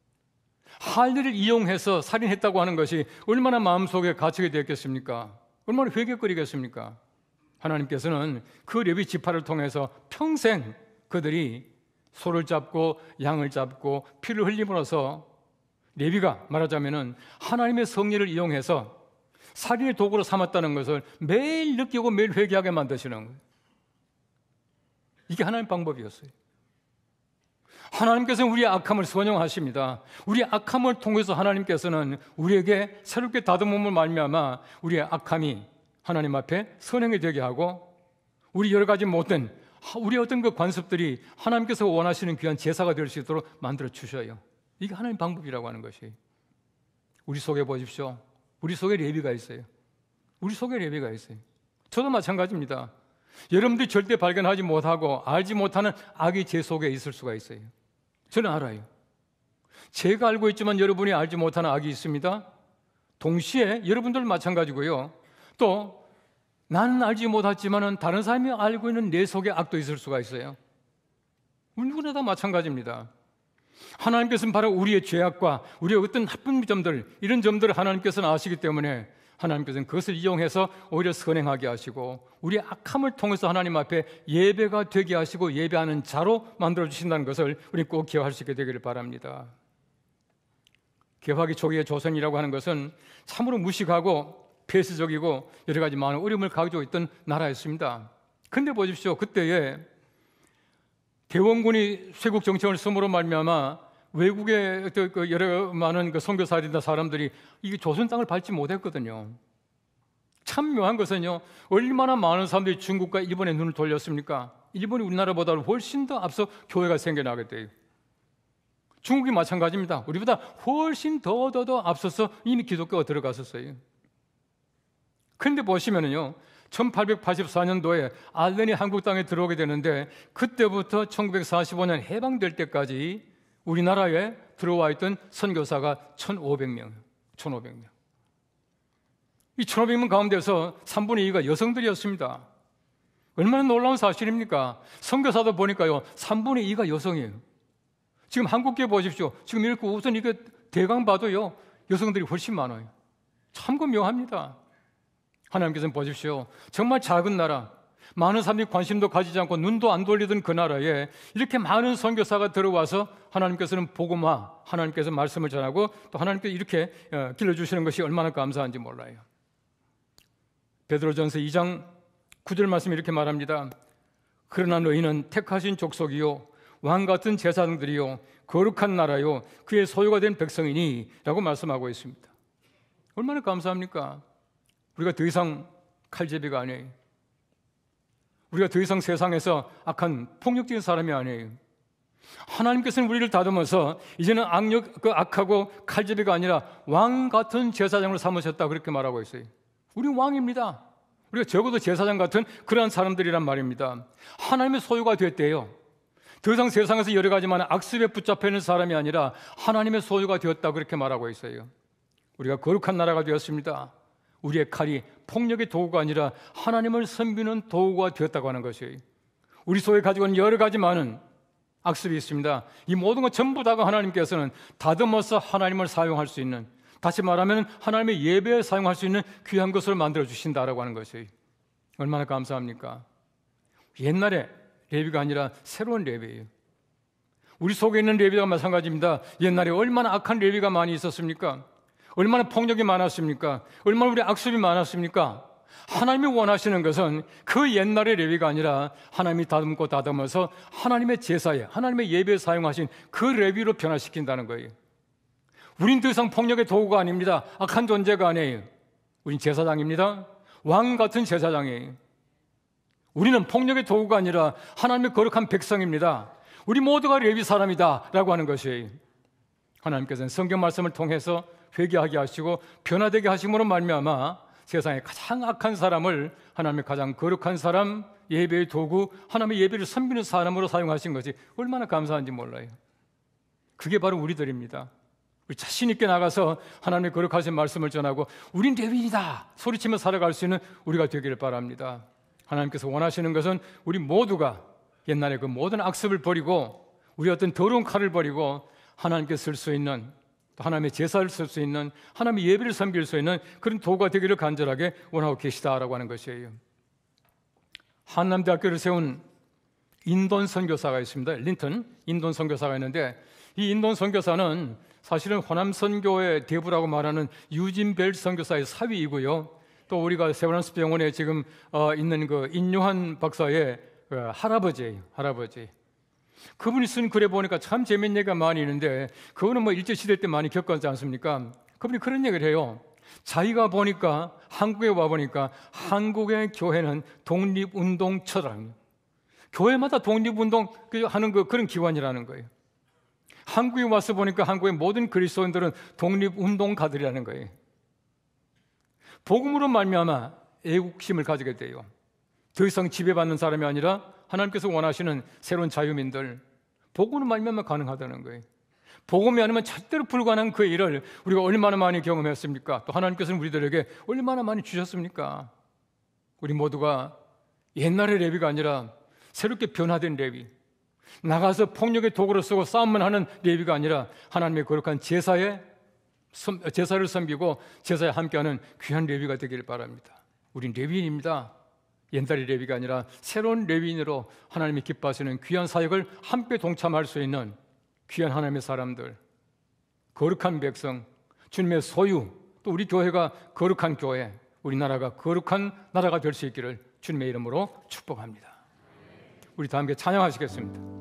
할례를 이용해서 살인했다고 하는 것이 얼마나 마음속에 갇히게 되었겠습니까? 얼마나 회개거리겠습니까? 하나님께서는 그 레위 지파를 통해서 평생 그들이 소를 잡고 양을 잡고 피를 흘림으로써 레위가 말하자면은 하나님의 성례를 이용해서 살인의 도구로 삼았다는 것을 매일 느끼고 매일 회개하게 만드시는 거예요. 이게 하나님의 방법이었어요. 하나님께서는 우리의 악함을 선용하십니다. 우리의 악함을 통해서 하나님께서는 우리에게 새롭게 다듬음을 말미암아 우리의 악함이 하나님 앞에 선행이 되게 하고 우리 여러 가지 못된 우리의 어떤 그 관습들이 하나님께서 원하시는 귀한 제사가 될 수 있도록 만들어 주셔요. 이게 하나님의 방법이라고 하는 것이에요. 우리 속에 보십시오. 우리 속에 레위가 있어요. 우리 속에 레위가 있어요. 저도 마찬가지입니다. 여러분들이 절대 발견하지 못하고 알지 못하는 악이 제 속에 있을 수가 있어요. 저는 알아요. 제가 알고 있지만 여러분이 알지 못하는 악이 있습니다. 동시에 여러분들 마찬가지고요. 또 나는 알지 못했지만은 다른 사람이 알고 있는 내 속에 악도 있을 수가 있어요. 우리 누구나 다 마찬가지입니다. 하나님께서는 바로 우리의 죄악과 우리의 어떤 나쁜 점들, 이런 점들을 하나님께서는 아시기 때문에 하나님께서는 그것을 이용해서 오히려 선행하게 하시고 우리의 악함을 통해서 하나님 앞에 예배가 되게 하시고 예배하는 자로 만들어 주신다는 것을 우리 꼭 기억할 수 있게 되기를 바랍니다. 개화기 초기의 조선이라고 하는 것은 참으로 무식하고 폐쇄적이고 여러 가지 많은 어려움을 가지고 있던 나라였습니다. 근데 보십시오. 그때에 대원군이 쇄국 정책을 쓰므로 말미암아 외국의 여러 많은 선교사들이나 사람들이 이 조선 땅을 밟지 못했거든요. 참 묘한 것은요, 얼마나 많은 사람들이 중국과 일본에 눈을 돌렸습니까? 일본이 우리나라보다 훨씬 더 앞서 교회가 생겨나게 돼요. 중국이 마찬가지입니다. 우리보다 훨씬 더 앞서서 이미 기독교가 들어갔었어요. 그런데 보시면은요, 1884년도에 알렌이 한국 땅에 들어오게 되는데 그때부터 1945년 해방될 때까지 우리나라에 들어와 있던 선교사가 1,500명. 이 1,500명 가운데서 3분의 2가 여성들이었습니다. 얼마나 놀라운 사실입니까? 선교사도 보니까요, 3분의 2가 여성이에요. 지금 한국계 보십시오. 지금 이렇게 우선 이게 대강 봐도요, 여성들이 훨씬 많아요. 참 묘합니다. 하나님께서는 보십시오. 정말 작은 나라, 많은 사람들이 관심도 가지지 않고 눈도 안 돌리던 그 나라에 이렇게 많은 선교사가 들어와서 하나님께서는 복음화, 하나님께서 말씀을 전하고 또 하나님께서 이렇게 길러주시는 것이 얼마나 감사한지 몰라요. 베드로전서 2장 9절 말씀이 이렇게 말합니다. 그러나 너희는 택하신 족속이요 왕같은 제사장들이요 거룩한 나라요 그의 소유가 된 백성이니 라고 말씀하고 있습니다. 얼마나 감사합니까? 우리가 더 이상 칼제비가 아니에요. 우리가 더 이상 세상에서 악한 폭력적인 사람이 아니에요. 하나님께서는 우리를 다듬어서 이제는 악하고 칼제비가 아니라 왕 같은 제사장으로 삼으셨다 그렇게 말하고 있어요. 우리는 왕입니다. 우리가 적어도 제사장 같은 그러한 사람들이란 말입니다. 하나님의 소유가 됐대요. 더 이상 세상에서 여러 가지만 악습에 붙잡혀 있는 사람이 아니라 하나님의 소유가 되었다 그렇게 말하고 있어요. 우리가 거룩한 나라가 되었습니다. 우리의 칼이 폭력의 도구가 아니라 하나님을 섬기는 도구가 되었다고 하는 것이에요. 우리 속에 가지고 있는 여러 가지 많은 악습이 있습니다. 이 모든 것 전부 다가 하나님께서는 다듬어서 하나님을 사용할 수 있는, 다시 말하면 하나님의 예배에 사용할 수 있는 귀한 것을 만들어 주신다라고 하는 것이에요. 얼마나 감사합니까? 옛날에 레위가 아니라 새로운 레위예요. 우리 속에 있는 레위가 마찬가지입니다. 옛날에 얼마나 악한 레위가 많이 있었습니까? 얼마나 폭력이 많았습니까? 얼마나 우리 악습이 많았습니까? 하나님이 원하시는 것은 그 옛날의 레위가 아니라 하나님이 다듬고 다듬어서 하나님의 제사에, 하나님의 예배에 사용하신 그 레위로 변화시킨다는 거예요. 우린 더 이상 폭력의 도구가 아닙니다. 악한 존재가 아니에요. 우린 제사장입니다. 왕 같은 제사장이에요. 우리는 폭력의 도구가 아니라 하나님의 거룩한 백성입니다. 우리 모두가 레위 사람이다 라고 하는 것이에요. 하나님께서는 성경 말씀을 통해서 회개하게 하시고 변화되게 하심으로 말미암아 세상에 가장 악한 사람을 하나님의 가장 거룩한 사람, 예배의 도구, 하나님의 예배를 섬기는 사람으로 사용하신 것이 얼마나 감사한지 몰라요. 그게 바로 우리들입니다. 우리 자신 있게 나가서 하나님의 거룩하신 말씀을 전하고 우린 레위인이다 소리치며 살아갈 수 있는 우리가 되기를 바랍니다. 하나님께서 원하시는 것은 우리 모두가 옛날에 그 모든 악습을 버리고 우리 어떤 더러운 칼을 버리고 하나님께 쓸 수 있는, 또 하나님의 제사를 쓸 수 있는, 하나님의 예배를 섬길 수 있는 그런 도구가 되기를 간절하게 원하고 계시다라고 하는 것이에요. 한남대학교를 세운 인돈 선교사가 있습니다. 린턴 인돈 선교사가 있는데 이 인돈 선교사는 사실은 호남 선교의 대부라고 말하는 유진 벨 선교사의 사위이고요. 또 우리가 세브란스 병원에 지금 있는 그 인요한 박사의 할아버지예요. 할아버지. 그분이 쓴 글에 보니까 참 재밌는 얘기가 많이 있는데 그거는 뭐 일제시대 때 많이 겪었지 않습니까? 그분이 그런 얘기를 해요. 자기가 보니까 한국에 와보니까 한국의 교회는 독립운동처럼 교회마다 독립운동 하는 그런 기관이라는 거예요. 한국에 와서 보니까 한국의 모든 그리스도인들은 독립운동가들이라는 거예요. 복음으로 말미암아 애국심을 가지게 돼요. 더 이상 지배받는 사람이 아니라 하나님께서 원하시는 새로운 자유민들, 복음으로 말미암아 가능하다는 거예요. 복음이 아니면 절대로 불가능한 그 일을 우리가 얼마나 많이 경험했습니까? 또 하나님께서는 우리들에게 얼마나 많이 주셨습니까? 우리 모두가 옛날의 레위가 아니라 새롭게 변화된 레위, 나가서 폭력의 도구를 쓰고 싸움만 하는 레위가 아니라 하나님의 거룩한 제사를 섬기고 제사에 함께하는 귀한 레위가 되기를 바랍니다. 우린 레위인입니다. 옛날의 레위가 아니라 새로운 레위인으로 하나님이 기뻐하시는 귀한 사역을 함께 동참할 수 있는 귀한 하나님의 사람들, 거룩한 백성, 주님의 소유, 또 우리 교회가 거룩한 교회, 우리나라가 거룩한 나라가 될 수 있기를 주님의 이름으로 축복합니다. 우리 다 함께 찬양하시겠습니다.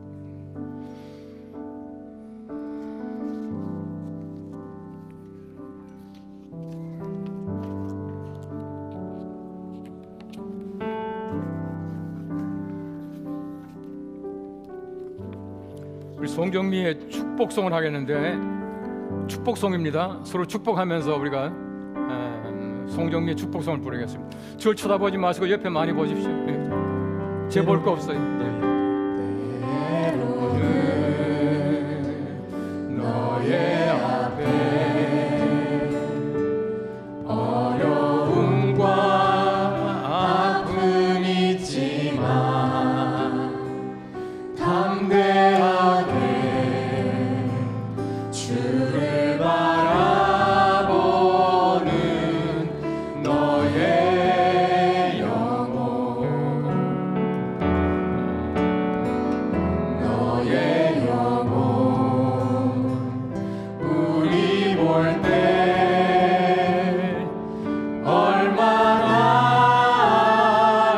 우리 송정미의 축복송을 하겠는데, 축복송입니다. 서로 축복하면서 우리가 송정미의 축복송을 부르겠습니다. 저를 쳐다보지 마시고 옆에 많이 보십시오. 제 볼 거 없어요. 때로는 너의 앞에 어려움과 아픔 있지만 담대하게 주를 바라보는 너의 영혼, 너의 영혼, 우리 볼 때 얼마나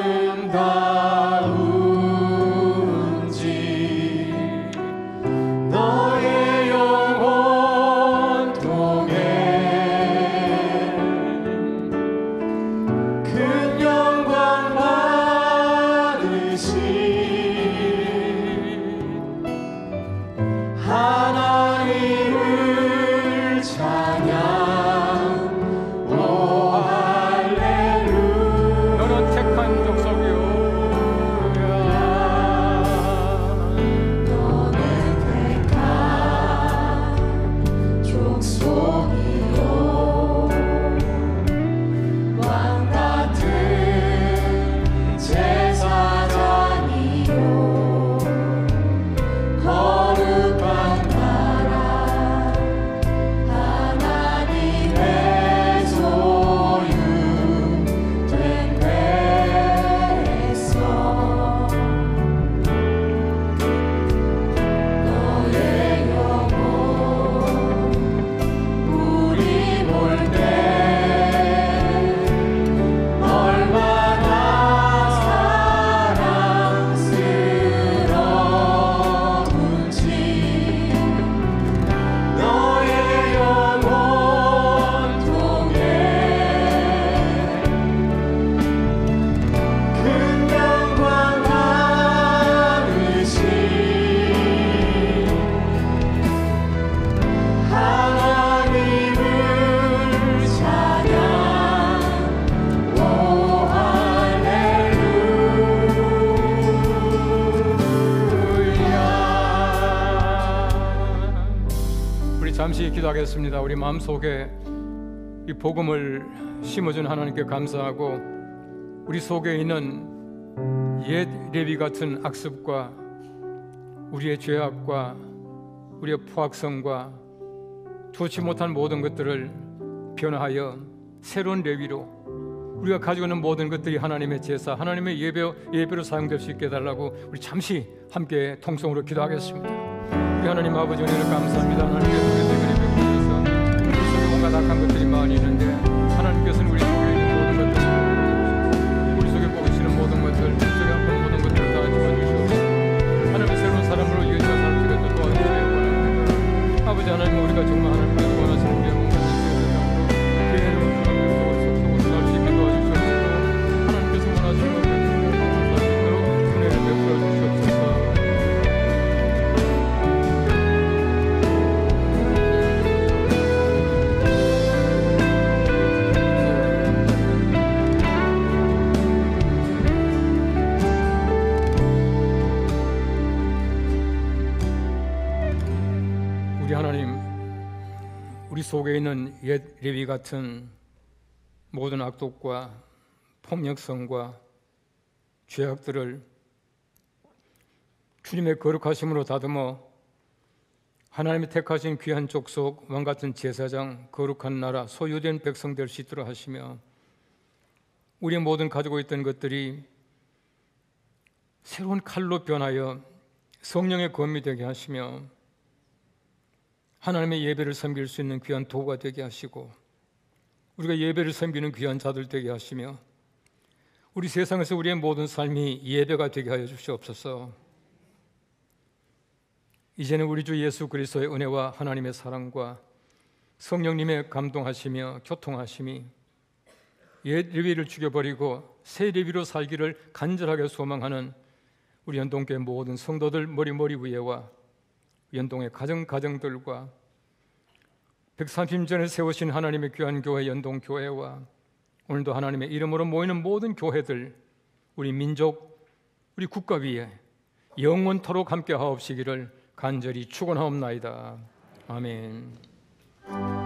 아름다운지 너의 영혼 통해 큰 영광 받으신 하나님을 찬양. 오 할렐루야. 너는 택한 족속이요, 너는 택한 족속이요, 왕 같은 제사장이요, 거룩한 나라, 하나님의 소유된 백성. 너의 영혼, 우리 볼 때 얼마나 사랑스러운지 너의 영혼 통해 큰 영광 받으신 하나님을 찬양. 오 할렐루야. 우리 잠시 기도하겠습니다. 우리 마음속에 이 복음을 심어준 하나님께 감사하고, 우리 속에 있는 옛 레위 같은 악습과 우리의 죄악과 우리의 포악성과 좋지 못한 모든 것들을 변화하여 새로운 레위로 우리가 가지고 있는 모든 것들이 하나님의 제사, 하나님의 예배로 사용될 수 있게 해달라고 우리 잠시 함께 통성으로 기도하겠습니다. 우리 하나님 아버지 은혜를 감사합니다. 하나님께서 우리 대근에 베푸셔서 우리 속에 온갖 악한 것들이 많이 있는데 하나님께서는 우리 속에 있는 모든 것들, 우리 속에 보이시는 모든 것들, 우리 속에 아픈 모든 것들을 다 집어주시옵소서. 하나님의 새로운 사람으로 이어져 살 수 있게 도와주시기 바랍니다. 아버지 하나님, 우리가 정말 하나님께서 원하시는 게 뭔가 그 이름을 속속으로 살 수 있게 도와주시옵소서. 하나님께서 원하시는 것을 살 수 있도록 은혜를 베풀어 주시옵소서. 하나님, 우리 속에 있는 옛 레위 같은 모든 악독과 폭력성과 죄악들을 주님의 거룩하심으로 다듬어 하나님이 택하신 귀한 족속, 왕같은 제사장, 거룩한 나라, 소유된 백성 될 수 있도록 하시며 우리의 모든 가지고 있던 것들이 새로운 칼로 변하여 성령의 검이 되게 하시며 하나님의 예배를 섬길 수 있는 귀한 도구가 되게 하시고 우리가 예배를 섬기는 귀한 자들 되게 하시며 우리 세상에서 우리의 모든 삶이 예배가 되게 하여 주시옵소서. 이제는 우리 주 예수 그리스도의 은혜와 하나님의 사랑과 성령님의 감동하시며 교통하심이 옛 레위를 죽여버리고 새 레위로 살기를 간절하게 소망하는 우리 연동교회 모든 성도들 머리 위에와 연동의 가정들과 130년 전에 세우신 하나님의 귀한 교회 연동교회와 오늘도 하나님의 이름으로 모이는 모든 교회들, 우리 민족, 우리 국가 위에 영원토록 함께 하옵시기를 간절히 축원하옵나이다. 아멘.